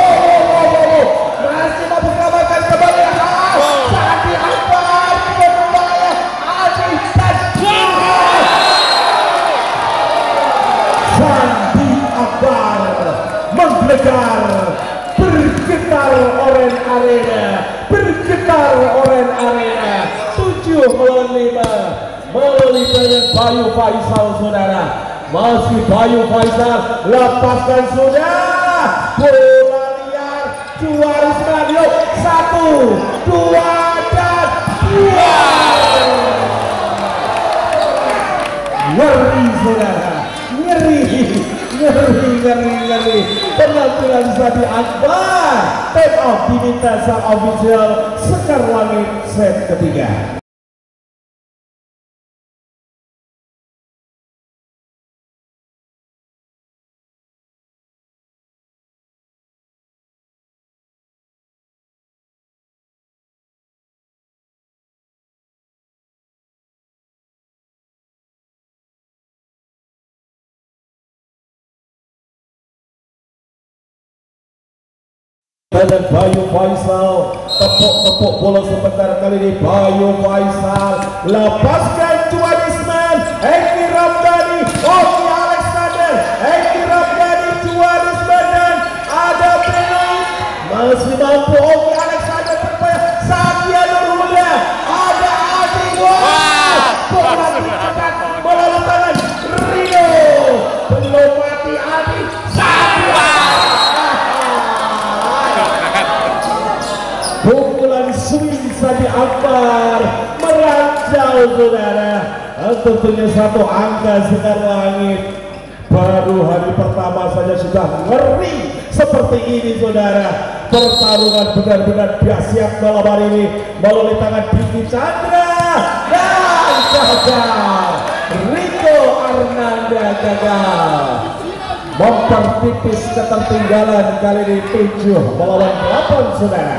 masih mampu selamatkan kembali. Sandi Akbar berbahaya, Adit Sandi Akbar menggelegar, bergetar Oren Arena, bergetar Oren Arena. Tujuh melawan lima melalui tangan Bayu Faisal saudara. Masih Bayu Faisal, lepaskan sudah bola liar. Juarisman, yuk satu, dua dan dua. Ngeri saudara, ngeri, ngeri, ngeri, ngeri. Penampilan Sandi Akbar, take off diminta sang official Sekar Langit set ketiga. Dan Bayu Faisal tepuk-tepuk bola sebentar kali ini. Bayu Faisal lepaskan Juarisman, Eki Ramdhani, Oki Alexander, Eki Ramdhani, Juarisman, dan ada Benoit masih mampu. Oki Alexander berpayah, swing Sandi Akbar meranjau saudara. Tentunya satu angka Sekar Langit. Baru hari pertama saja sudah ngeri seperti ini saudara. Pertarungan benar-benar dahsyat malam hari ini melalui tangan Diki Chandra dan gagal. Rico Arnanda gagal mempertipis ketertinggalan kali ini tujuh melawan delapan saudara.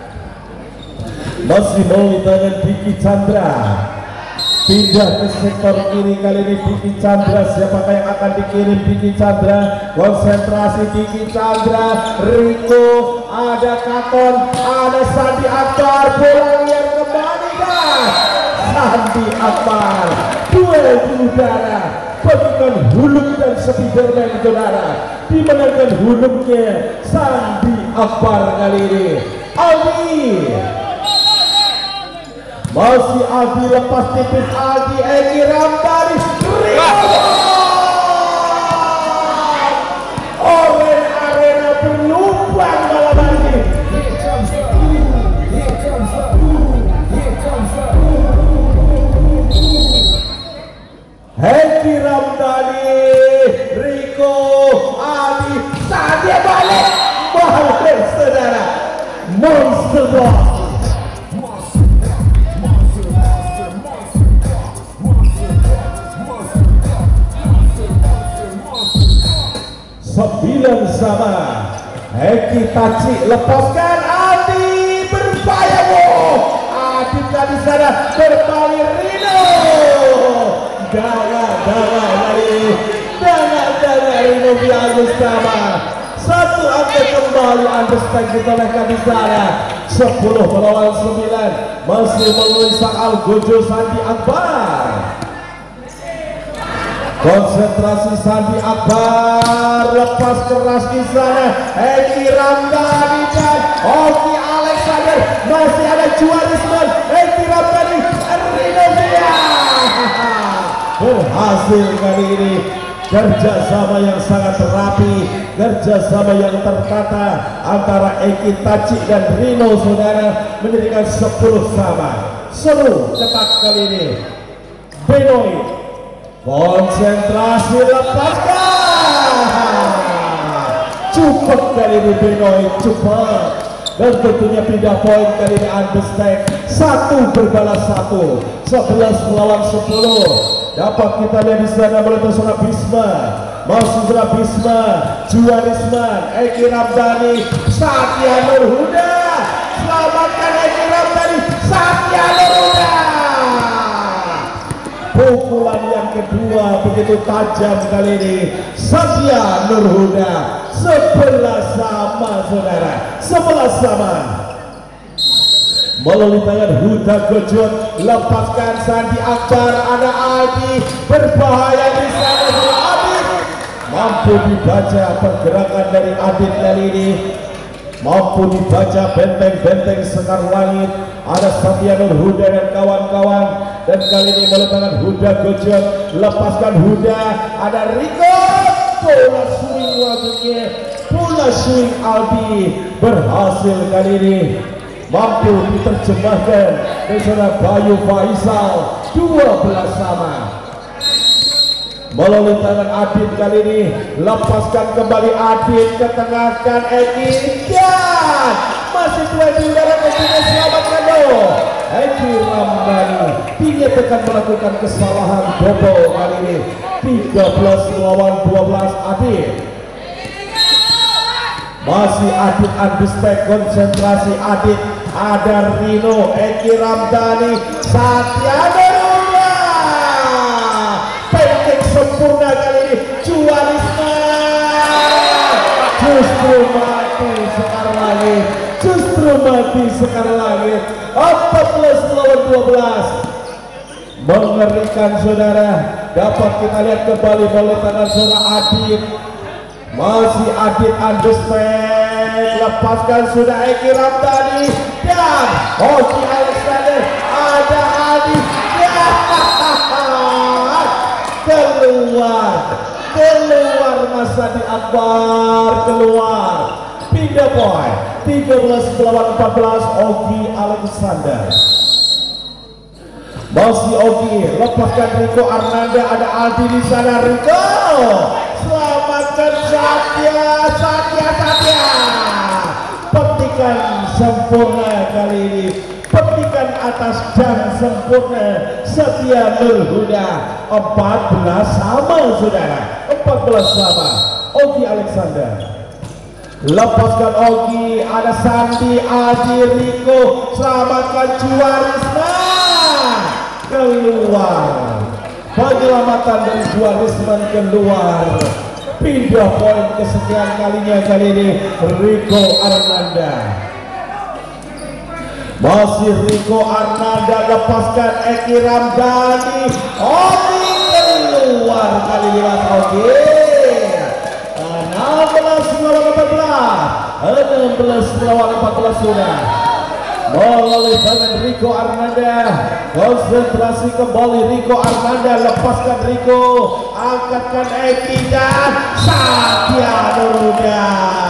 Masih melalui tangan Diki Chandra. Pindah ke sektor kiri kali ini Diki Chandra. Siapakah yang akan dikirim Diki Chandra? Konsentrasi Diki Chandra. Rico, ada Katon, ada Sandi Akbar. Bola liar kembali kan? Sandi Akbar. Duel di udara. Bagikan huluk dan Spiderman saudara. Dimenangkan huluknya Sandi Akbar kali ini. Aldi. Masih Aldi lepas tipis. Aldi Egi Ramdhani. Oren Arena berlubang malam ini. Egi Ramdhani, Rico, Aldi, saatnya balik. Balik saudara. Monster Box. Sembilan sama. Eki Taci lepaskan. Adi berbahaya. Adi tadi sana berbalik. Rino darah darah dari darah darah Rino Agus sama. Satu angka kembali understand kita mereka di sana. Sepuluh melawan sembilan. Masih melalui sang Algojo Sandi Akbar. Konsentrasi Sandi Akbar, lepas keras di sana. Eki Ramdhani dan Oki Alexander. Masih ada Juarisman. Eki Ramdhani, Rinovia berhasil kali ini. Kerjasama yang sangat rapi, kerjasama yang tertata antara Eki Taci dan Rino saudara menjadikan sepuluh sama. Seru cepat kali ini. Benoit, konsentrasi lepaskan. Cepat kali ini Benoit, cepat. Dan tentunya pindah poin kali ini understand. Satu berbalas satu. Sebelas melawan sepuluh. Dapat kita lihat di sana melihat sana Bisma. Masuk sana Bisma, Juarisman, Eki Ramdhani, Satya Nurhuda. Selamatkan Eki Ramdhani, Satya Nurhuda. Pukulan yang kedua begitu tajam kali ini. Satya Nurhuda. Sebelas sama saudara. Sebelas sama. Melalui tangan Huda Gojot, lepaskan Sandi Akbar. Ada Adi berbahaya di sana. Adit mampu dibaca pergerakan dari Adit kali ini. Mampu dibaca benteng-benteng Sekar Langit. Ada Satya Nurhuda dan kawan-kawan. Dan kali ini melalui tangan Huda Gojot, lepaskan Huda. Ada Rico. Bola swing waktunya. Bola swing Aldi berhasil kali ini. Mampu diterjemahkan dari sana Bayu Faisal. Dua belas sama. Melalui tangan Adit kali ini, lepaskan kembali Adit, ketengahkan Eki dan masih dua di udara. Tentunya selamatkan lo Eki Ramdhani. Dia akan melakukan kesalahan double kali ini. Tiga belas melawan dua belas Adit. Masih Adit understand, konsentrasi Adit. Ada Rino, Eki Ramdhani, Satya Nurhuda. Penting sempurna kali ini. Juarisma justru mati Sekar Langit. Justru mati Sekar Langit. Empat belas melawan dua belas. Mengerikan saudara. Dapat kita lihat kembali oleh tangan saudara Adit. Masih Adit understand. Lepaskan sudah Eki Ramdhani dan Oki Alexander. Ada Adit ya. Keluar Keluar Mas Sandi Akbar. Keluar. Pindah poin. tiga belas melawan empat belas. Ogi Alexander. Masih Ogi, lepaskan Rico Arnanda, ada Aldi di sana. Rico, selamatkan Satya, Satya, Satya. Petikan sempurna kali ini, petikan atas dan sempurna. Satya Nurhuda. Empat belas sama saudara, empat belas sama. Ogi Alexander. Lepaskan Ogi, ada Sandi, Aldi, Rico, selamatkan Juarisma. Keluar, penyelamatan dari Juarisman keluar. Pindah poin kesekian kalinya kali ini Rico Arnanda. Masih Rico Arnanda, lepaskan Eki Ramdhani. Ogi keluar kali ini Mas Ogi. enam belas melawan empat belas, enam belas melawan empat belas sudah. Melalui tangan Rico Arnanda, konsentrasi kembali Rico Arnanda, lepaskan Rico, angkatkan Eki dan Satya Nurhuda.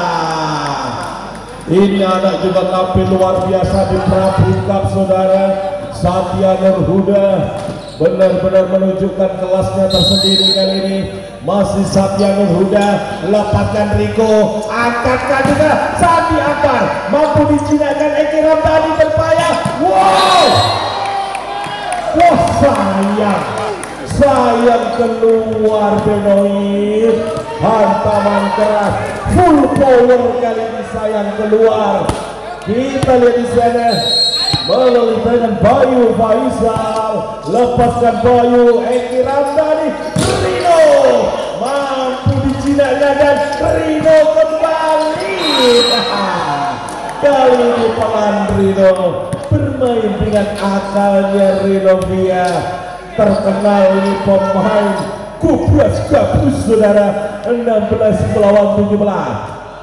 Ini anak juga tampil luar biasa di Prabu Cup saudara. Satya Nurhuda benar-benar menunjukkan kelasnya tersendiri kali ini. Masih Satya Nurhuda, lepaskan Rico, angkatkan juga Sandi Akbar, mampu dijinakkan Eki Ramdhani berpaya. Wow, wah sayang, sayang keluar Benoit, hantaman keras, full power kali ini sayang keluar. Kita lihat di sana. Melalui tangan Bayu Faisal, lepaskan Bayu, Eki Ramdhani, Rino mampu dijinakkan dan Rino kembali. Kali ini pelan Rino bermain dengan akalnya. Rino Via terkenal ini pemain kubras gabus saudara. Enam belas melawan tujuh belas.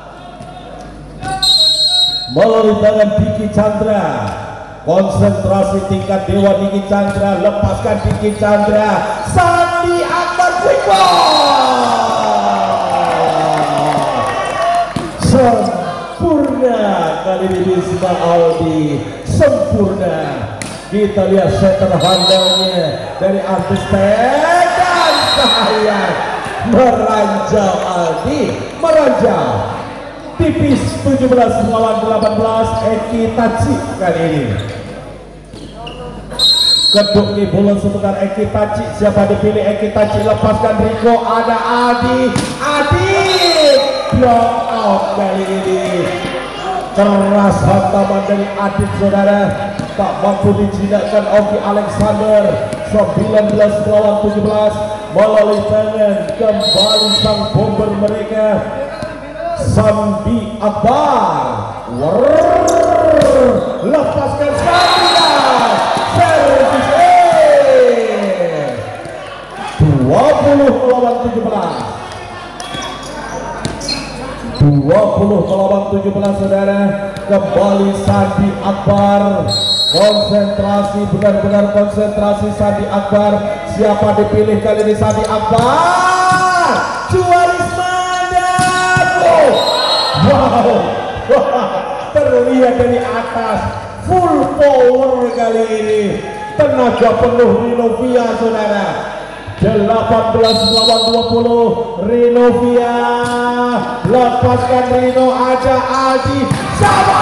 Melalui tangan Diki Chandra, konsentrasi tingkat dewa Diki Chandra, lepaskan Diki Chandra, Sandi Akbar quick ball. Sempurna kali ini Bisma Aldi, sempurna. Kita lihat setter handalnya dari artis dan sayang meranjau Aldi, meranjau. Tipis tujuh belas melawan delapan belas. Eki Taci kali ini. Keduk di bola sebentar Eki Taci. Siapa dipilih Eki Taci? Lepaskan Rico. Ada Adi. Adi block out kali ini. Keras hantaman dari Adit saudara. Tak mampu dijinakkan Ogi Alexander. Sembilan belas melawan tujuh belas. Melalui tangan kembali sang bomber mereka, Sandi Akbar. Warrrr. Lepaskan Satya. Servis dua puluh melawan tujuh belas. dua puluh melawan tujuh belas saudara. Kembali Sandi Akbar. Konsentrasi, benar-benar konsentrasi Sandi Akbar. Siapa dipilih kali ini? Sandi Akbar. Juarisma. Wow, terlihat dari atas, full power kali ini, tenaga penuh Rino Via saudara. Delapan belas melawan dua puluh. Rino Via, lepaskan Rino, ada Aldi sama.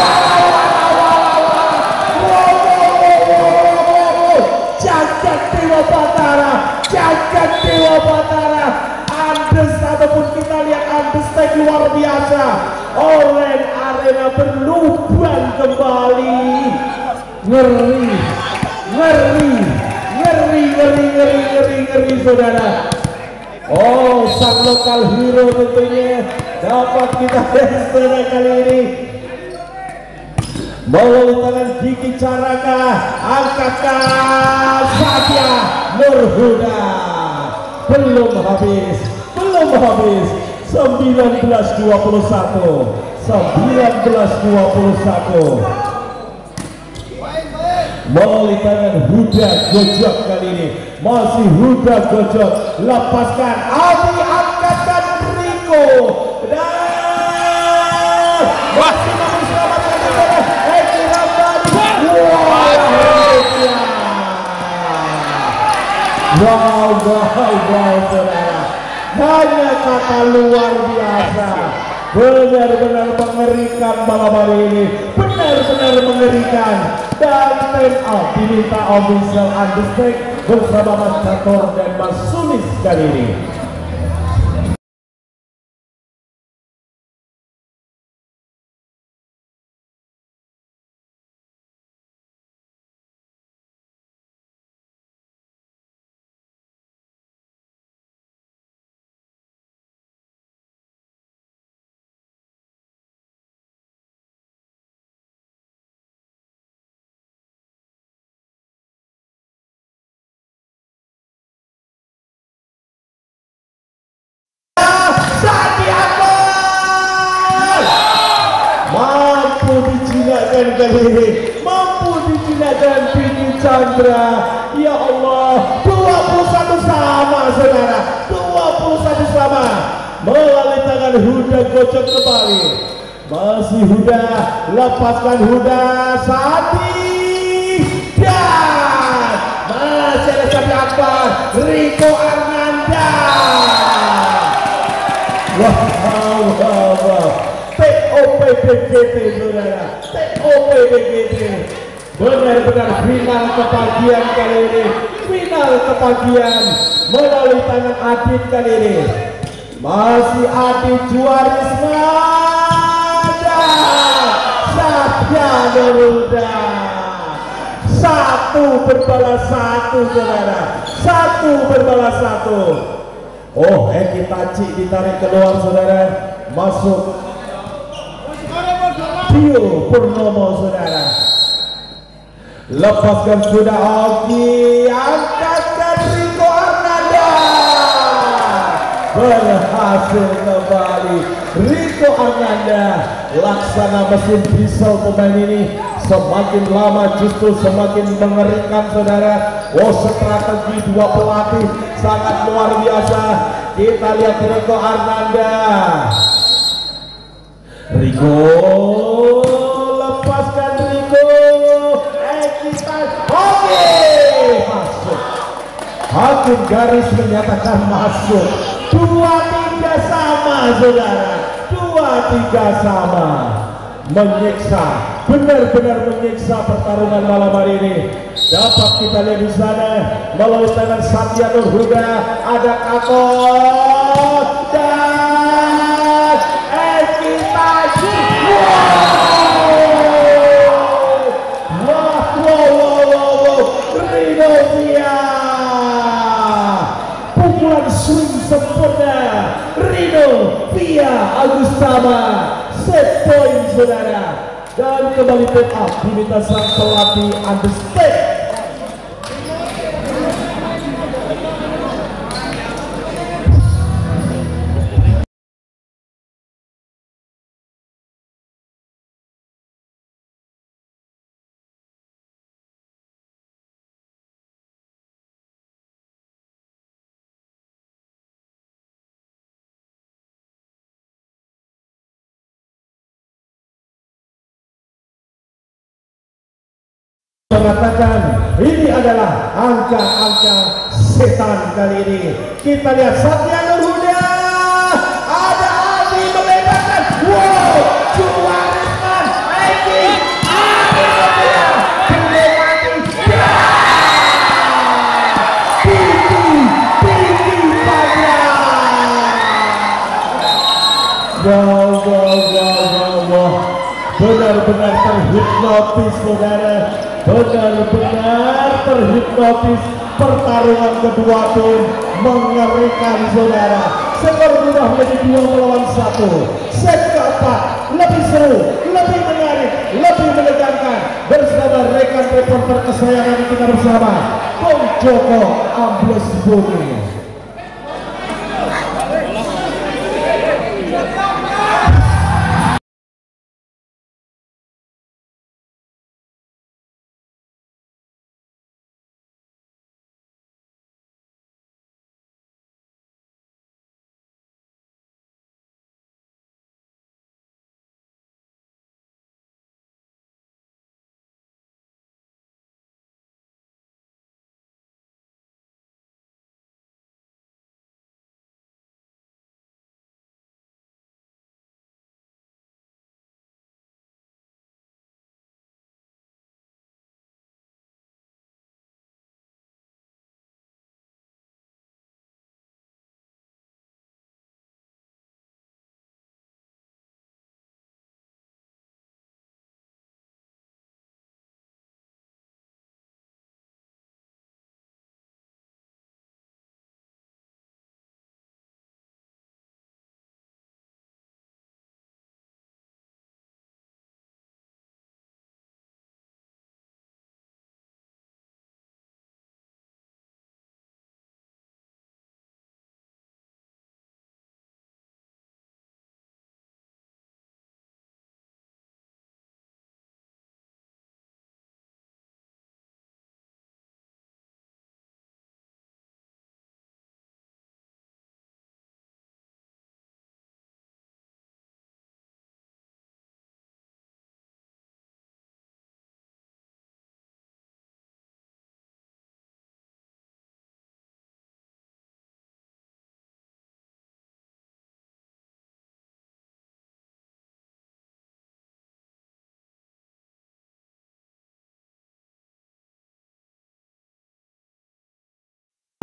Jagat Dewa Batara, jagat Dewa Batara. Andes ataupun kita lihat Andes tag luar biasa. Orange Arena berlubang kembali. Ngeri, ngeri, ngeri, ngeri, ngeri, ngeri, ngeri saudara. Oh, sang lokal hero tentunya dapat kita lihat saudara kali ini. Melalui tangan Diki Caraka, angkatkan Satya Nurhuda. Belum habis, belum habis. Sembilan belas dua puluh satu, sembilan belas dua puluh satu. Melalui tangan Huda Gojok kali ini, masih Huda Gojok. Lepaskan Aldi, angkatkan Rico dan masih Wow, wow, wow, saudara. Hanya kata luar biasa. Benar-benar mengerikan malam hari ini. Benar-benar mengerikan. Dan time out diminta official undertake bersama Mas Cator dan Mas Sulis kali ini. Mampu dijinakan kali ini, mampu dijinakan Vicky Chandra. Ya Allah, dua puluh satu sama saudara, dua puluh satu sama. Melalui tangan Huda gocok kembali. Masih Huda, lepaskan Huda, Sati. Dan masih ada Sati Akbar, Riko Arnanda. Wow, wow, wow, wow. T O P B G T saudara, T O P B G T benar-benar final kepagian kali ini, final kepagian melalui tangan Adit kali ini. Masih Adit Juarisma dan Satya Nuruda. Satu berbalas satu saudara, satu berbalas satu. Oh, Eki Taci ditarik keluar saudara, masuk Tio Purnomo saudara. Lepaskan sudah Oki, angkatkan Riko Arnanda. Berhasil kembali Riko Arnanda. Laksana mesin diesel pemain ini semakin lama justru semakin mengerikan saudara. Oh, strategi dua pelatih sangat luar biasa. Kita lihat Riko Arnanda. Riko, lepaskan Riko. Eh kita, oke, masuk. Hakim garis menyatakan masuk. Dua tiga sama saudara, dua tiga sama. Menyiksa, benar-benar menyiksa pertarungan malam hari ini. Dapat kita lihat di sana melalui tangan Satya Nurhuda, ada Kakot dan Eki Taji. Wow, wow, wow, wow, wow, Rino Via. Pukulan swing sempurna Rino Via Agustama. Set point saudara. Dan kembali pick up diminta sang pelatih understand. Mengatakan ini adalah angka-angka setan kali ini. Kita lihat Satya Nurhuda, ada Aldi membedakan. Wow, Juarisman, Eki, Adi Nurhuda, Bidemati, Piti, Piti Padra. Wow, wow, wow, wow, wow. Benar-benar terhipnotis saudara. Benar-benar terhipnotis. Pertarungan kedua tim mengerikan saudara. Skor sudah menjadi dua melawan satu. Set keempat lebih seru, lebih menarik, lebih menegangkan. Bersama rekan reporter kesayangan kita bersama Bung Joko Ambles Bumi.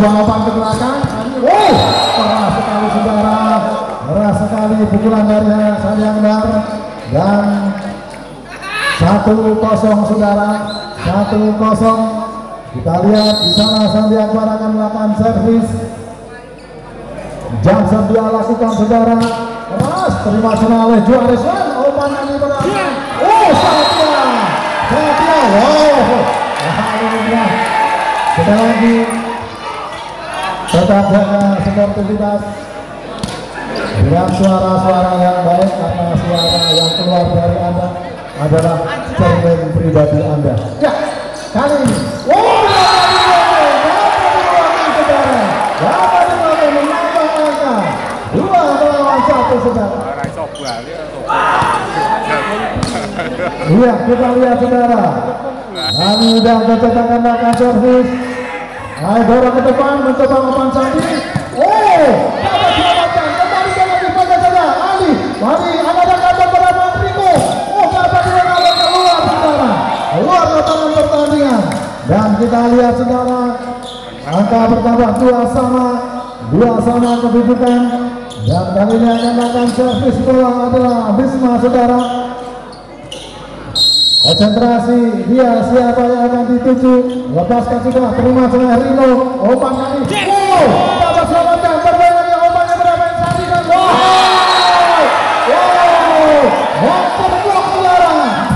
Bawapan ke belakang. Oh, keras sekali saudara. Keras sekali pukulan dari Sandi Akbar. Dan satu kosong saudara. Satu kosong. Kita lihat di sana Sandi Akbar akan melakukan servis. Johnson dia lakukan saudara. Keras terima sana oleh Juarez. Umpan yang dibenarkan. Oh, Satya. Satya. Wow. Alhamdulillah. Sekali lagi tetap jaga sportivitas dengan suara-suara yang baik, karena suara yang keluar dari Anda adalah cermin pribadi Anda. Ya, kali ini oh, dapat dilakukan menambah angka dua melawan satu saudara. Iya, kita lihat saudara. Kami sudah kencetakan lakukan servis. Ayo dorong ke depan, mencoba umpan Sandi. Oh, dapat diselamatkan. Kembali dalam dipakai saja. Ali, mari ada kata berapa Riko. Oh, dapat dilakukan keluar saudara. Keluar lapangan pertandingan. Dan kita lihat saudara, angka bertambah dua sama, dua sama kedudukan. Dan kali ini akan melakukan servis bola adalah Bisma saudara. Konsentrasi dia, siapa yang akan dituju, lepaskan sudah, terima sudah Rino, umpan kali, wow, dapat selamatkan, permainannya umpannya berapa yang saksikan, wow, wow, monster blok saudara.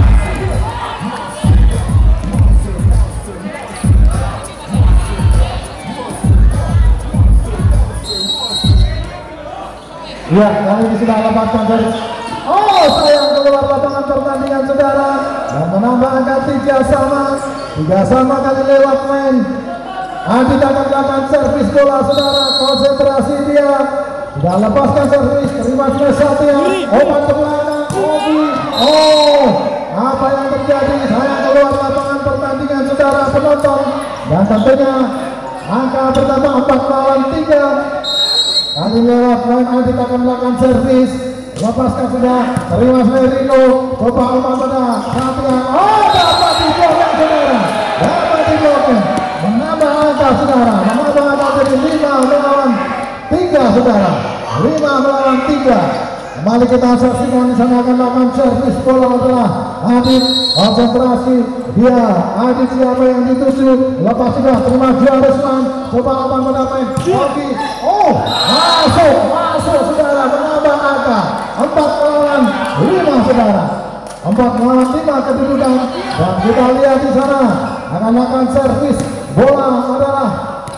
Ya, kali ini sudah lepaskan dari, oh sayang keluar lapangan pertandingan saudara. Dan menambah angka tiga sama, tiga sama kali lewat main. Adit akan melakukan servis bola saudara, konsentrasi dia. Sudah lepaskan servis, terima sudah Satya. Umpan ke belakang, Obi. Oh, apa yang terjadi? Saya keluar lapangan pertandingan saudara penonton. Dan tentunya angka bertambah empat lawan tiga. Kali lewat main Adit akan melakukan servis. Lepaskan sudah, terima saya Rino, coba umpan pada Satya. Oh, dapat diblokir saudara, dapat diblokir, menambah angka saudara, menambah angka jadi lima melawan tiga saudara, lima melawan tiga. Kembali kita saksikan di sana akan melakukan servis bola adalah Adit, konsentrasi dia, Adit siapa yang dituju, lepas sudah, terima Juarezman, coba umpan pada main, Oki, oh, masuk, masuk saudara, menambah angka. Empat melawan lima saudara, empat melawan lima kedudukan. Dan kita lihat di sana akan melakukan servis bola adalah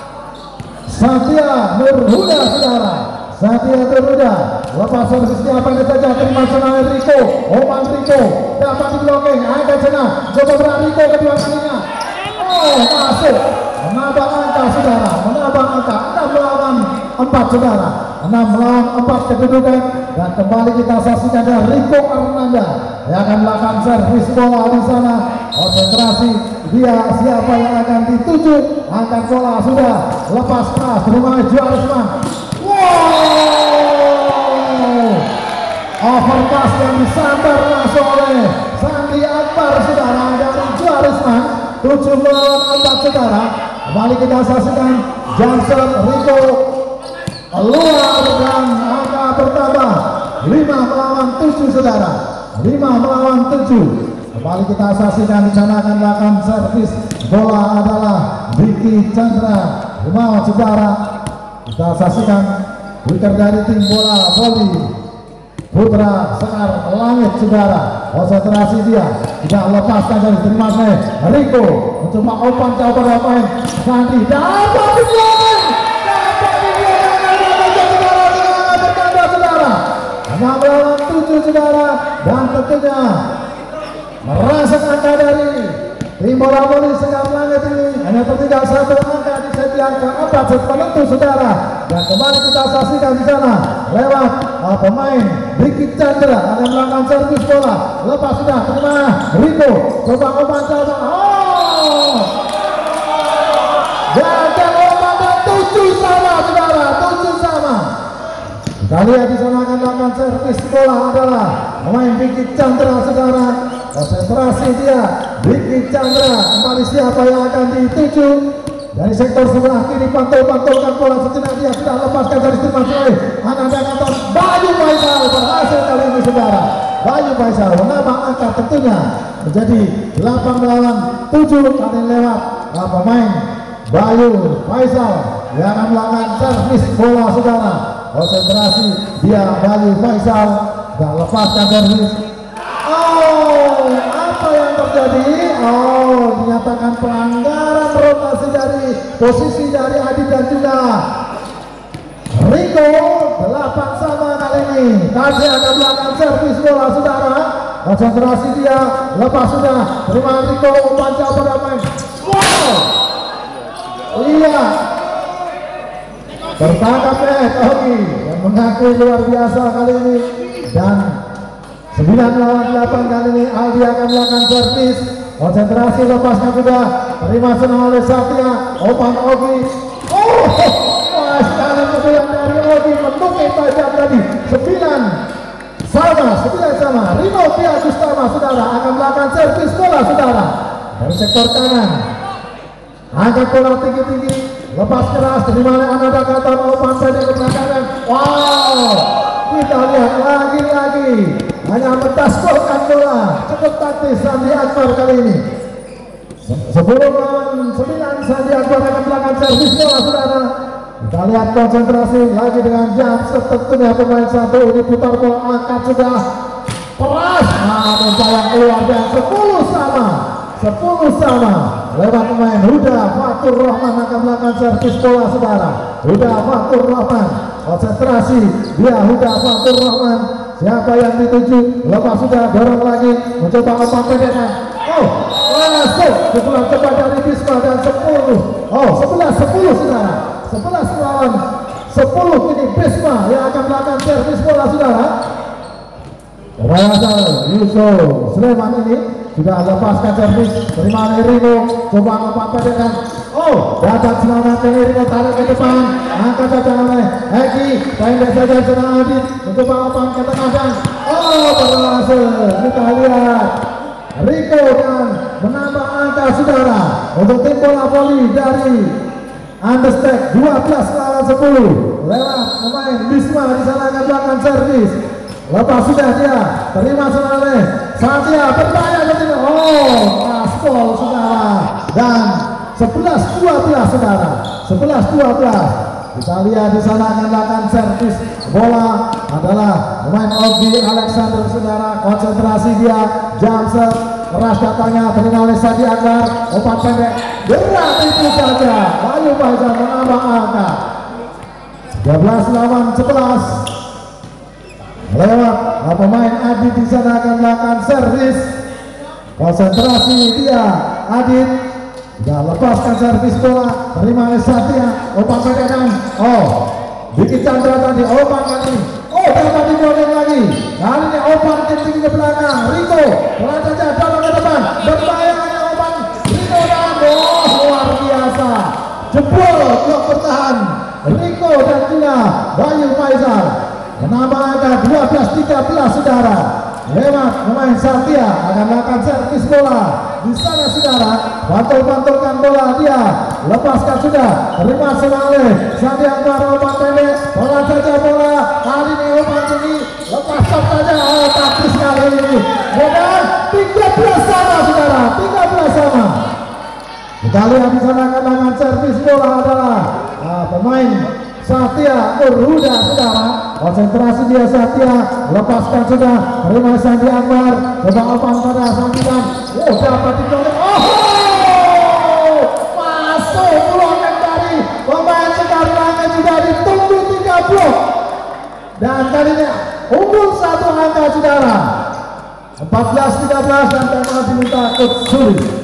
Satya Nurhuda saudara. Satya Nurhuda lepas servisnya apa saja, terima sana Riko, Oman Riko dapat diblokir, agak cenah, coba berani Riko kedua kalinya. Oh, masuk, menambah angka saudara, menambah angka enam melawan empat saudara, enam melawan empat kedudukan. Dan kembali kita saksikan ada Riko Arnanda yang akan melakukan servis bola di sana. Konsentrasi dia, siapa yang akan dituju, angkat bola sudah, lepas keras, terima Juarezman. Wow, overpass yang disambar langsung oleh Sandi Akbar saudara dari Juarezman. Tujuh melawan empat saudara. Kembali kita saksikan Johnson Riko keluar dan angka bertambah lima melawan tujuh saudara, lima melawan tujuh. Kembali kita saksikan di sana akan melakukan servis bola adalah Vicky Chandra Rumah saudara. Kita saksikan winger dari tim bola voli Putra Sekar Langit saudara. Konsentrasi dia, tidak lepaskan dari terima saya Riko mencoba umpan coba lapain Sandi dapat diblokir, dapat diblokir saudara, enam melawan tujuh saudara. Dan tentunya merasa angka dari tim bola voli Sekar Langit ini hanya tertinggal satu angka di sesi angka empat set penentu saudara. Dan kembali kita saksikan di sana lewat uh, pemain Vicky Chandra akan melakukan servis bola, lepas sudah terima Riko, coba umpan coba, oh gagal umpan dan tujuh sama saudara, tujuh sama. Kita lihat di sana akan melakukan servis bola adalah pemain Vicky Chandra saudara. Konsentrasi dia, Vicky Chandra, kembali siapa yang akan dituju, dari sektor sebelah kiri, pantul-pantulkan bola sejenak, dia sudah lepaskan dari Sudirman Sulaiman. Ananda Kantor, Bayu Faisal berhasil kali ini saudara. Bayu Faisal menambah angka tentunya menjadi delapan melawan tujuh kali lewat uh, pemain Bayu Faisal yang akan melakukan servis bola saudara. Konsentrasi dia Bayu Faisal dan lepaskan servis. Oh, apa yang terjadi? Oh, dinyatakan pelanggaran rotasi dari posisi dari Adi dan juga Riko. Delapan sama kali ini. Tadi akan melakukan servis bola saudara. Konsentrasi dia, lepas sudah. Terima Riko, umpan jauh pada main. Wow, iya, tertangkap eh Ogi yang mengakui luar biasa kali ini. Dan sembilan lawan delapan kali ini Aldi akan melakukan servis. Konsentrasi, lepaskan sudah. Terima senang oleh Satya. Umpan Ogi. Oh, wah, sekali kemudian dari Ogi menukik tajam tadi. Sembilan sama, sembilan sama. Rino Pia Gustama saudara akan melakukan servis bola saudara dari sektor kanan. Angkat bola tinggi-tinggi, lepas keras, terima oleh Ananda Kantor, umpan pendek ke belakang. Wow, kita lihat lagi-lagi hanya mentaskolkan bola. Cukup taktis Sandi Akbar kali ini. Sepuluh lawan sembilan, Sandi Akbar akan melakukan servis bola saudara. Kita lihat konsentrasi lagi dengan jam. Tentunya pemain satu ini putar bola, angkat sudah keras, namun sayang keluar dan sepuluh sama. sepuluh sama lewat pemain Huda Fatur Rahman akan melakukan servis bola saudara. Huda Fatur Rahman, konsentrasi dia Huda Fatur Rahman. Siapa yang dituju? Lepas sudah, dorong lagi, mencoba umpan pendek. Oh, masuk setelah cepat dari Bisma dan sepuluh. Oh, sebelas sepuluh saudara. sebelas lawan sepuluh ini Bisma yang akan melakukan servis bola saudara. Berasal Yusuf Sulaiman ini sudah lepaskan servis, terima oleh Rino, coba umpan pendek. Oh, dapat selamatkan Rino, tarik ke depan, angkat saja oleh Eki, pendek saja senang Adit, mencoba umpan ke tengah dan oh, berhasil. Kita lihat Riko dan menambah angka saudara untuk tim bola voli dari Understek dua belas lawan sepuluh lewat pemain Bisma di sana akan melakukan servis. Lepas sudah dia terima oleh Satya, berbahaya ketika oh aspol saudara dan sebelas dua belas saudara, sebelas dua belas. Kita lihat di sana akan melakukan servis bola adalah pemain Ogi Alexander saudara. Konsentrasi dia, Jamset keras datangnya, terima oleh Sandi Akbar, umpan pendek berat itu saja. Bayu Faisal menambah angka tiga belas lawan sebelas lewat pemain Adit di sana akan melakukan servis. Konsentrasi dia Adit sudah lepaskan servis bola, terima oleh Satya, umpan pendek dan oh Diki Chandra tadi umpan kali oh dapat digoreng lagi. Kali ini umpan tinggi ke belakang. Riko bola saja dalam ke depan, berbahaya umpan Riko dan oh luar biasa jebol blok bertahan Riko dan juga Bayu Faisal menambah angka dua belas tiga belas saudara. Lewat pemain Satya akan melakukan servis bola di sana saudara. Bantul-bantulkan bola dia, lepaskan sudah, terima oleh Sandi Akbar, umpan pendek, bola saja bola kali ini umpan tinggi, lepaskan saja. Oh taktis kali ini dan tiga belas sama saudara, tiga belas sama. Kita lihat di sana akan melakukan servis bola adalah uh, pemain Satya Nurhuda saudara. Konsentrasi dia Satya, lepaskan sudah, terima Sandi Akbar, coba umpan pada Sandi dan oh dapat dicolek. Oh masuk peluang dari pemain Sekar Langit sudah ditunggu tiga blok dan kali ini unggul satu angka saudara, empat belas tiga belas dan tema diminta Coach Suri.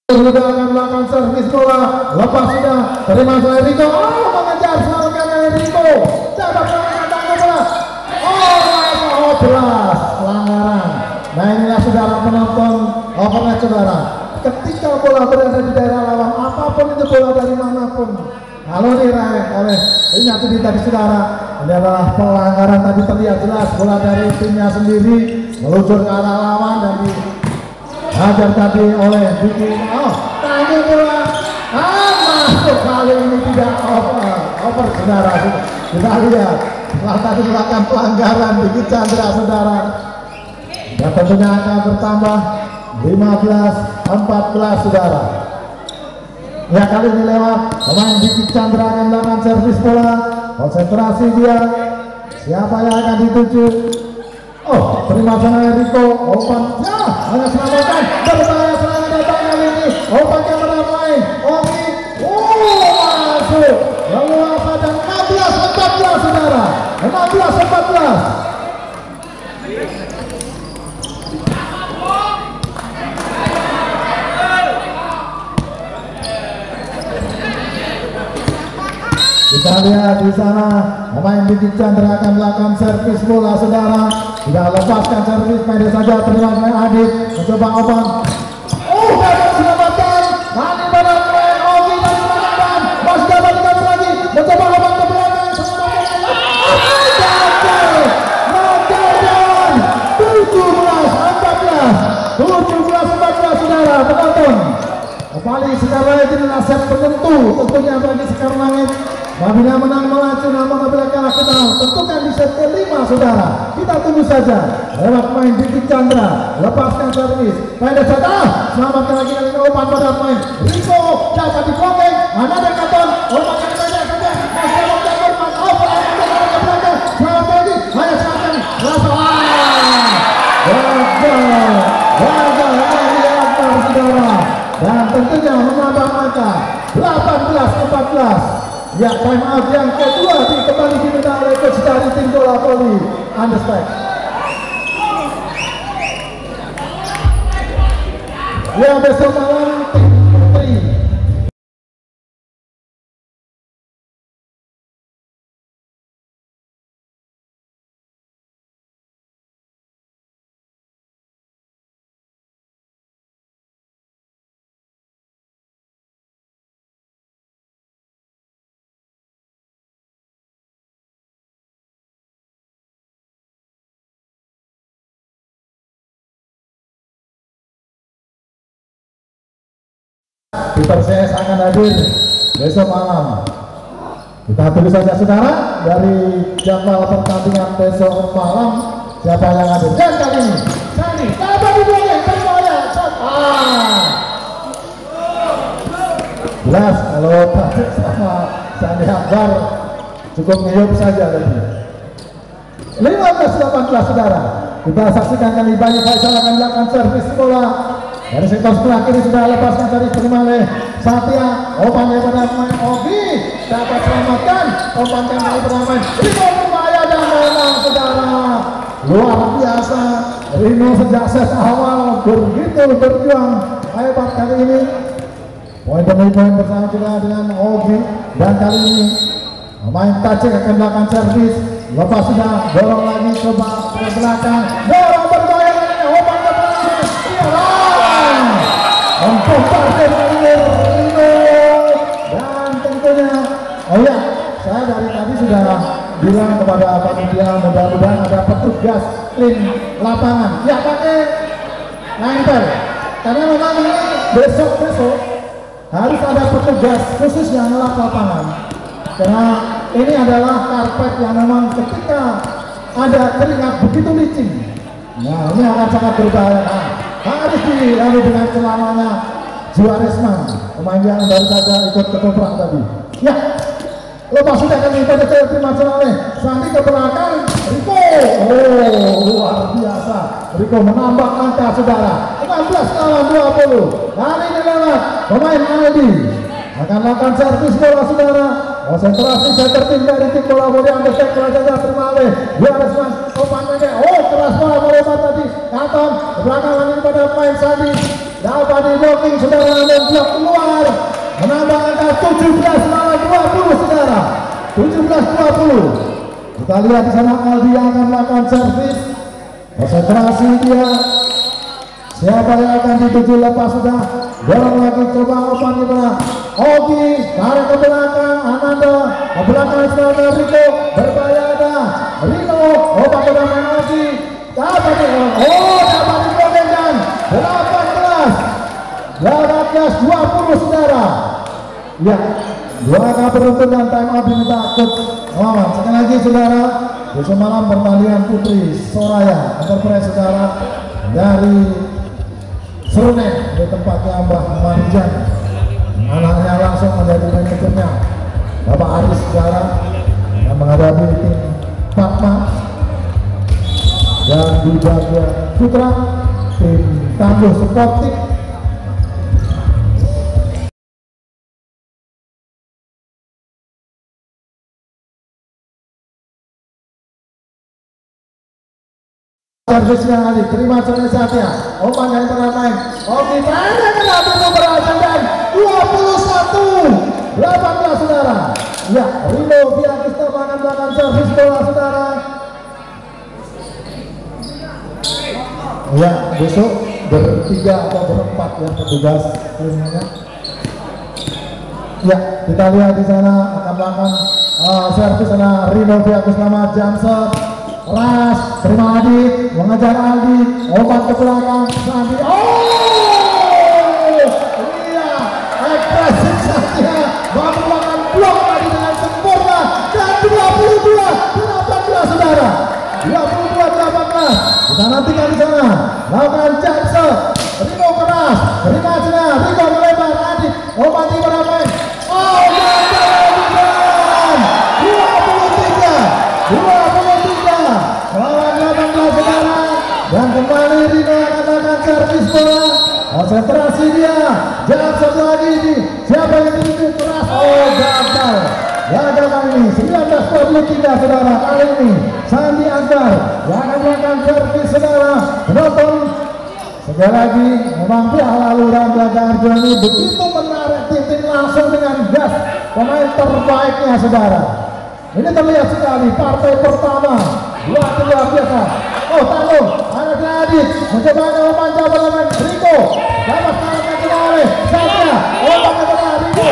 sudah akan melakukan servis bola, lepas sudah terima oleh Rico. Oh, mengejar selamatkan oleh Rico, dapat melakukan bola. Oh, belas pelanggaran. Nah inilah saudara penonton overnet saudara, ketika bola berada di daerah lawan, apapun itu bola dari manapun, kalau diraih oleh ini tadi tadi saudara, ini adalah pelanggaran. Tadi terlihat jelas bola dari timnya sendiri meluncur ke arah lawan dan dihajar tadi oleh Vicky. Oh, tadi bola ah, masuk, kali ini tidak over, over saudara. Kita lihat setelah tadi melakukan pelanggaran Vicky Chandra saudara, dan tentunya akan bertambah lima belas empat belas saudara. Ya, kali ini lewat pemain Vicky Chandra akan melakukan servis bola. Konsentrasi dia, siapa yang akan dituju? Oh, terima kasih Rico. Opan, ya, hanya selamatkan. Berbahaya serangan datang kali ini. Opan yang bermain. Oke, oh masuk. Leluasa dan enam belas empat belas saudara. enam belas empat belas. Kita lihat di sana pemain Vicky Chandra akan melakukan servis bola saudara. Tidak lepaskan servis, pendek saja terima oleh Adit. Mencoba Opan. Oh, dapat selamatkan. Kali pada pemain Oki dan selamatkan. Masih dapat dikasih lagi. Mencoba Opan ke belakang. Selamatkan. Gagal. Gagal. tujuh belas empat belas. tujuh belas empat belas saudara penonton. Kembali Sekar Langit ini adalah set penentu tentunya bagi Sekar Langit. Apabila menang melaju, namun apabila kalah kita tentukan di set kelima saudara. Kita tunggu saja. Lewat main Vicky Chandra, lepaskan servis, pendek saja. Ah, selamatkan lagi kali ini Opan pada main Rico, dapat diblokeng. Mana ada Katon? Opan yang pendek saja. Masih ada Katon, Opan yang pendek ke belakang. Selamatkan lagi, hanya selamatkan. Rasa ah, gagal, gagal lagi Akbar saudara. Dan tentunya menambah angka delapan belas empat belas. Ya, time out yang kedua kembali diminta oleh coach dari tim bola voli Underspec. Ya, besok malam tim putri. Peter C S akan hadir besok malam. Kita tunggu saja saudara dari jadwal pertandingan besok malam siapa yang hadir. Dan kali ini Sani dapat dibuang terboya. Ah, jelas kalau tadi sama Sani Akbar cukup ngiyup saja tadi. lima belas delapan belas saudara. Kita saksikan kali banyak Faisal akan melakukan servis bola. Dari sektor sebelah kiri sudah lepaskan dari terima oleh Satya. Opan yang pada main Ogi dapat selamatkan. Opan yang kali bermain Rino berbahaya dan menang saudara. Luar biasa Rino sejak set awal begitu berjuang hebat kali ini. Poin demi poin bersama juga dengan Ogi. Dan kali ini pemain Tacik akan melakukan servis. Lepas sudah dorong lagi coba ke belakang. Dorong berbahaya dengan Opan ke belakang. Untuk partai Rino. Dan tentunya oh ya, saya dari tadi sudah bilang kepada panitia mudah-mudahan ada petugas clean lapangan ya pakai nempel, karena memang ini besok-besok harus ada petugas khusus yang ngelap lapangan, karena ini adalah karpet yang memang ketika ada keringat begitu licin, nah ini akan sangat berbahaya. Nah, harus dilalu dengan celananya Juaresman, pemain yang baru saja ikut ketoprak tadi. Ya, lepas sudah kali pada saya terima oleh Sandi ke belakang Rico. Oh, luar biasa. Rico menambah angka saudara. enam belas lawan dua puluh. Kali ini lewat pemain Aldi akan melakukan servis bola saudara. Konsentrasi center tim dari tim bola voli Underspec saja terima oleh Juaresman. Opan pendek. Oh, keras bola melompat tadi. Katon belakang lagi pada pemain Sandi. Dapat di blocking saudara namun Kita lihat di sana Aldi yang akan melakukan servis. Konsentrasi dia. Siapa yang akan dituju lepas sudah. Dorong lagi coba umpan di bola. Ogi tarik ke belakang. Ananda ke belakang setelah Riko. Berbahaya ada Rino. Obat ke belakang Ogi. Dapat di oh dapat digoyangkan. delapan belas delapan belas dua puluh saudara. Ya, dua angka beruntun dan time out diminta coach Wawan. Sekali lagi saudara, besok malam pertandingan Putri Soraya Enterprise saudara dari Serene di tempatnya Mbah Marijan. Anaknya langsung menjadi manajernya Bapak Aris saudara yang menghadapi tim Fatma, dan di bagian putra tim Tangguh Sportif. Servisnya Ali, terima servis saatnya. Oman yang pernah main. Oke, tanya kenapa itu berhasil dan dua puluh satu delapan belas saudara. Ya, Rino via Kristoma akan melakukan servis bola saudara. Ya, besok bertiga atau berempat yang petugas timnya. Ya, kita lihat di sana akan melakukan uh, servis sana Rino via Kristoma Jamser. Ras, terima Adit, mengejar Aldi, obat ke belakang, Sandi, oh, iya, ekspresif saja, mampu makan blok tadi dengan sempurna, dan dua puluh dua delapan belas saudara, dua puluh dua delapan belas, kita nantikan di sana, lakukan Jansen, Rino keras, terima sana, Rino melebar, Adit, obat di berapa, oh, dua puluh tiga, dua puluh tiga, lawan delapan belas saudara, dan kembali Rino akan melakukan servis bola. Konsentrasi dia, jangan satu lagi ini. Siapa yang dituju keras? Oh, gagal. Gagal kali ini. sembilan belas dua puluh tiga saudara. Kali ini Sandi Akbar yang akan melakukan servis saudara. Penonton sekali lagi memang Piala Lurah Braga Harjo ini begitu menarik tim-tim langsung dengan gas pemain terbaiknya saudara. Ini terlihat sekali partai pertama. Luar luar biasa. Oh, tanggung. Ada Adit mencoba memanjang bola Riko. Dapat serangan oleh Satya. Oh, pakai bola Riko.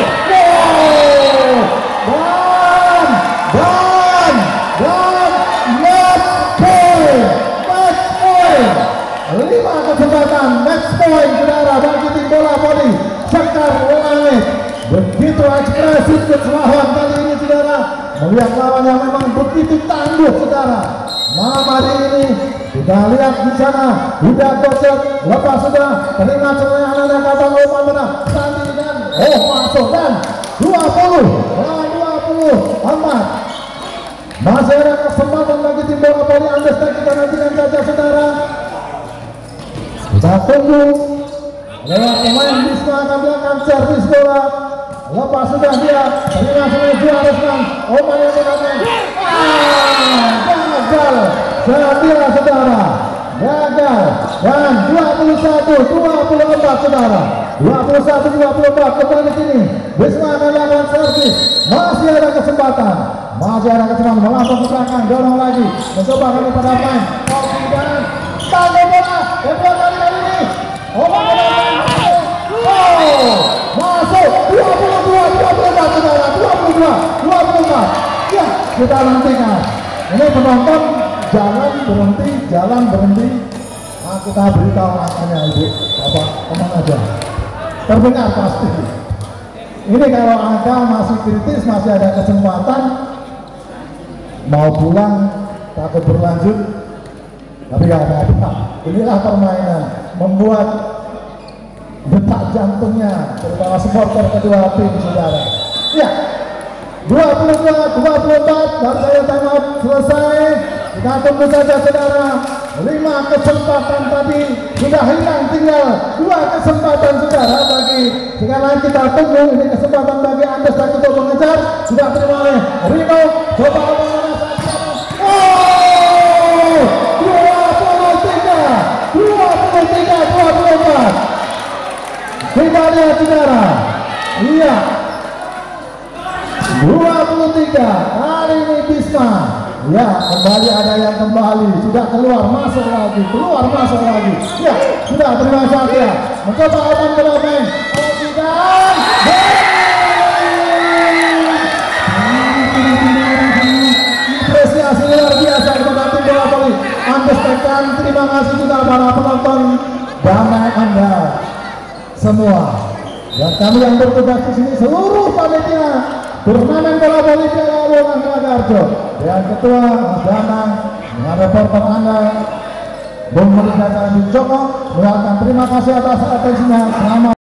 Dan dan dan match point. Match point. Lima kesempatan match point saudara bagi tim bola voli Sekar Langit. Begitu ekspresif kesalahan kali ini saudara. Melihat lawannya memang begitu tangguh saudara. Malam hari ini kita lihat di sana udah gocek lepas sudah terima serangan anak kapal umpan menang Sandi dan oh masuk dan dua puluh lawan dua puluh empat. Masih ada kesempatan bagi tim bola voli Andes dan kita nantikan saja saudara. Kita tunggu lewat pemain Bisma akan melakukan servis bola. Lepas sudah dia terima serangan juara senang Oman yang menang. Ah, gagal setia saudara, gagal dan dua puluh satu dua puluh empat saudara, dua puluh satu dua puluh empat kembali sini. Bisma akan melakukan servis, masih ada kesempatan, masih ada kesempatan melampau ke belakang, dorong lagi, mencoba kali pada main, dan tanggung bola, kedua kali kali ini, Oman menang, oh, masuk dua puluh dua dua puluh empat saudara, dua puluh dua dua puluh empat. Ya, kita nantikan. Ini penonton jalan berhenti, jalan berhenti. Nah, kita beritahu angkanya ibu, bapak, teman aja. Terdengar pasti. Ini kalau angka masih kritis, masih ada kesempatan mau pulang, takut berlanjut, tapi gak ada. Inilah permainan, membuat detak jantungnya, terutama supporter kedua tim saudara. Ya. dua puluh dua dua puluh empat dan saya time out selesai. Kita tunggu saja saudara. Lima kesempatan tadi sudah hilang, tinggal dua kesempatan saudara bagi sekarang kita tunggu ini kesempatan bagi Andes dan untuk mengejar. Sudah terima oleh Rino. Coba mana oh dua puluh tiga dua puluh tiga dua puluh empat. Kita lihat saudara. Iya. dua puluh tiga kali ini Bisma Ya, kembali ada yang kembali, sudah keluar masuk lagi, keluar masuk lagi. Ya, sudah terima saja. Mencoba open development. Oh tidak. Apresiasi luar biasa kepada tim bola voli. Understatement. Terima kasih juga para penonton damai Anda semua. Dan kami yang bertugas di sini seluruh panitia turnamen bola voli Piala Wonang Ragarjo. Dan ketua Mas Danang dengan reporter Anda Bung Merida Joko mengucapkan terima kasih atas atensinya. Selamat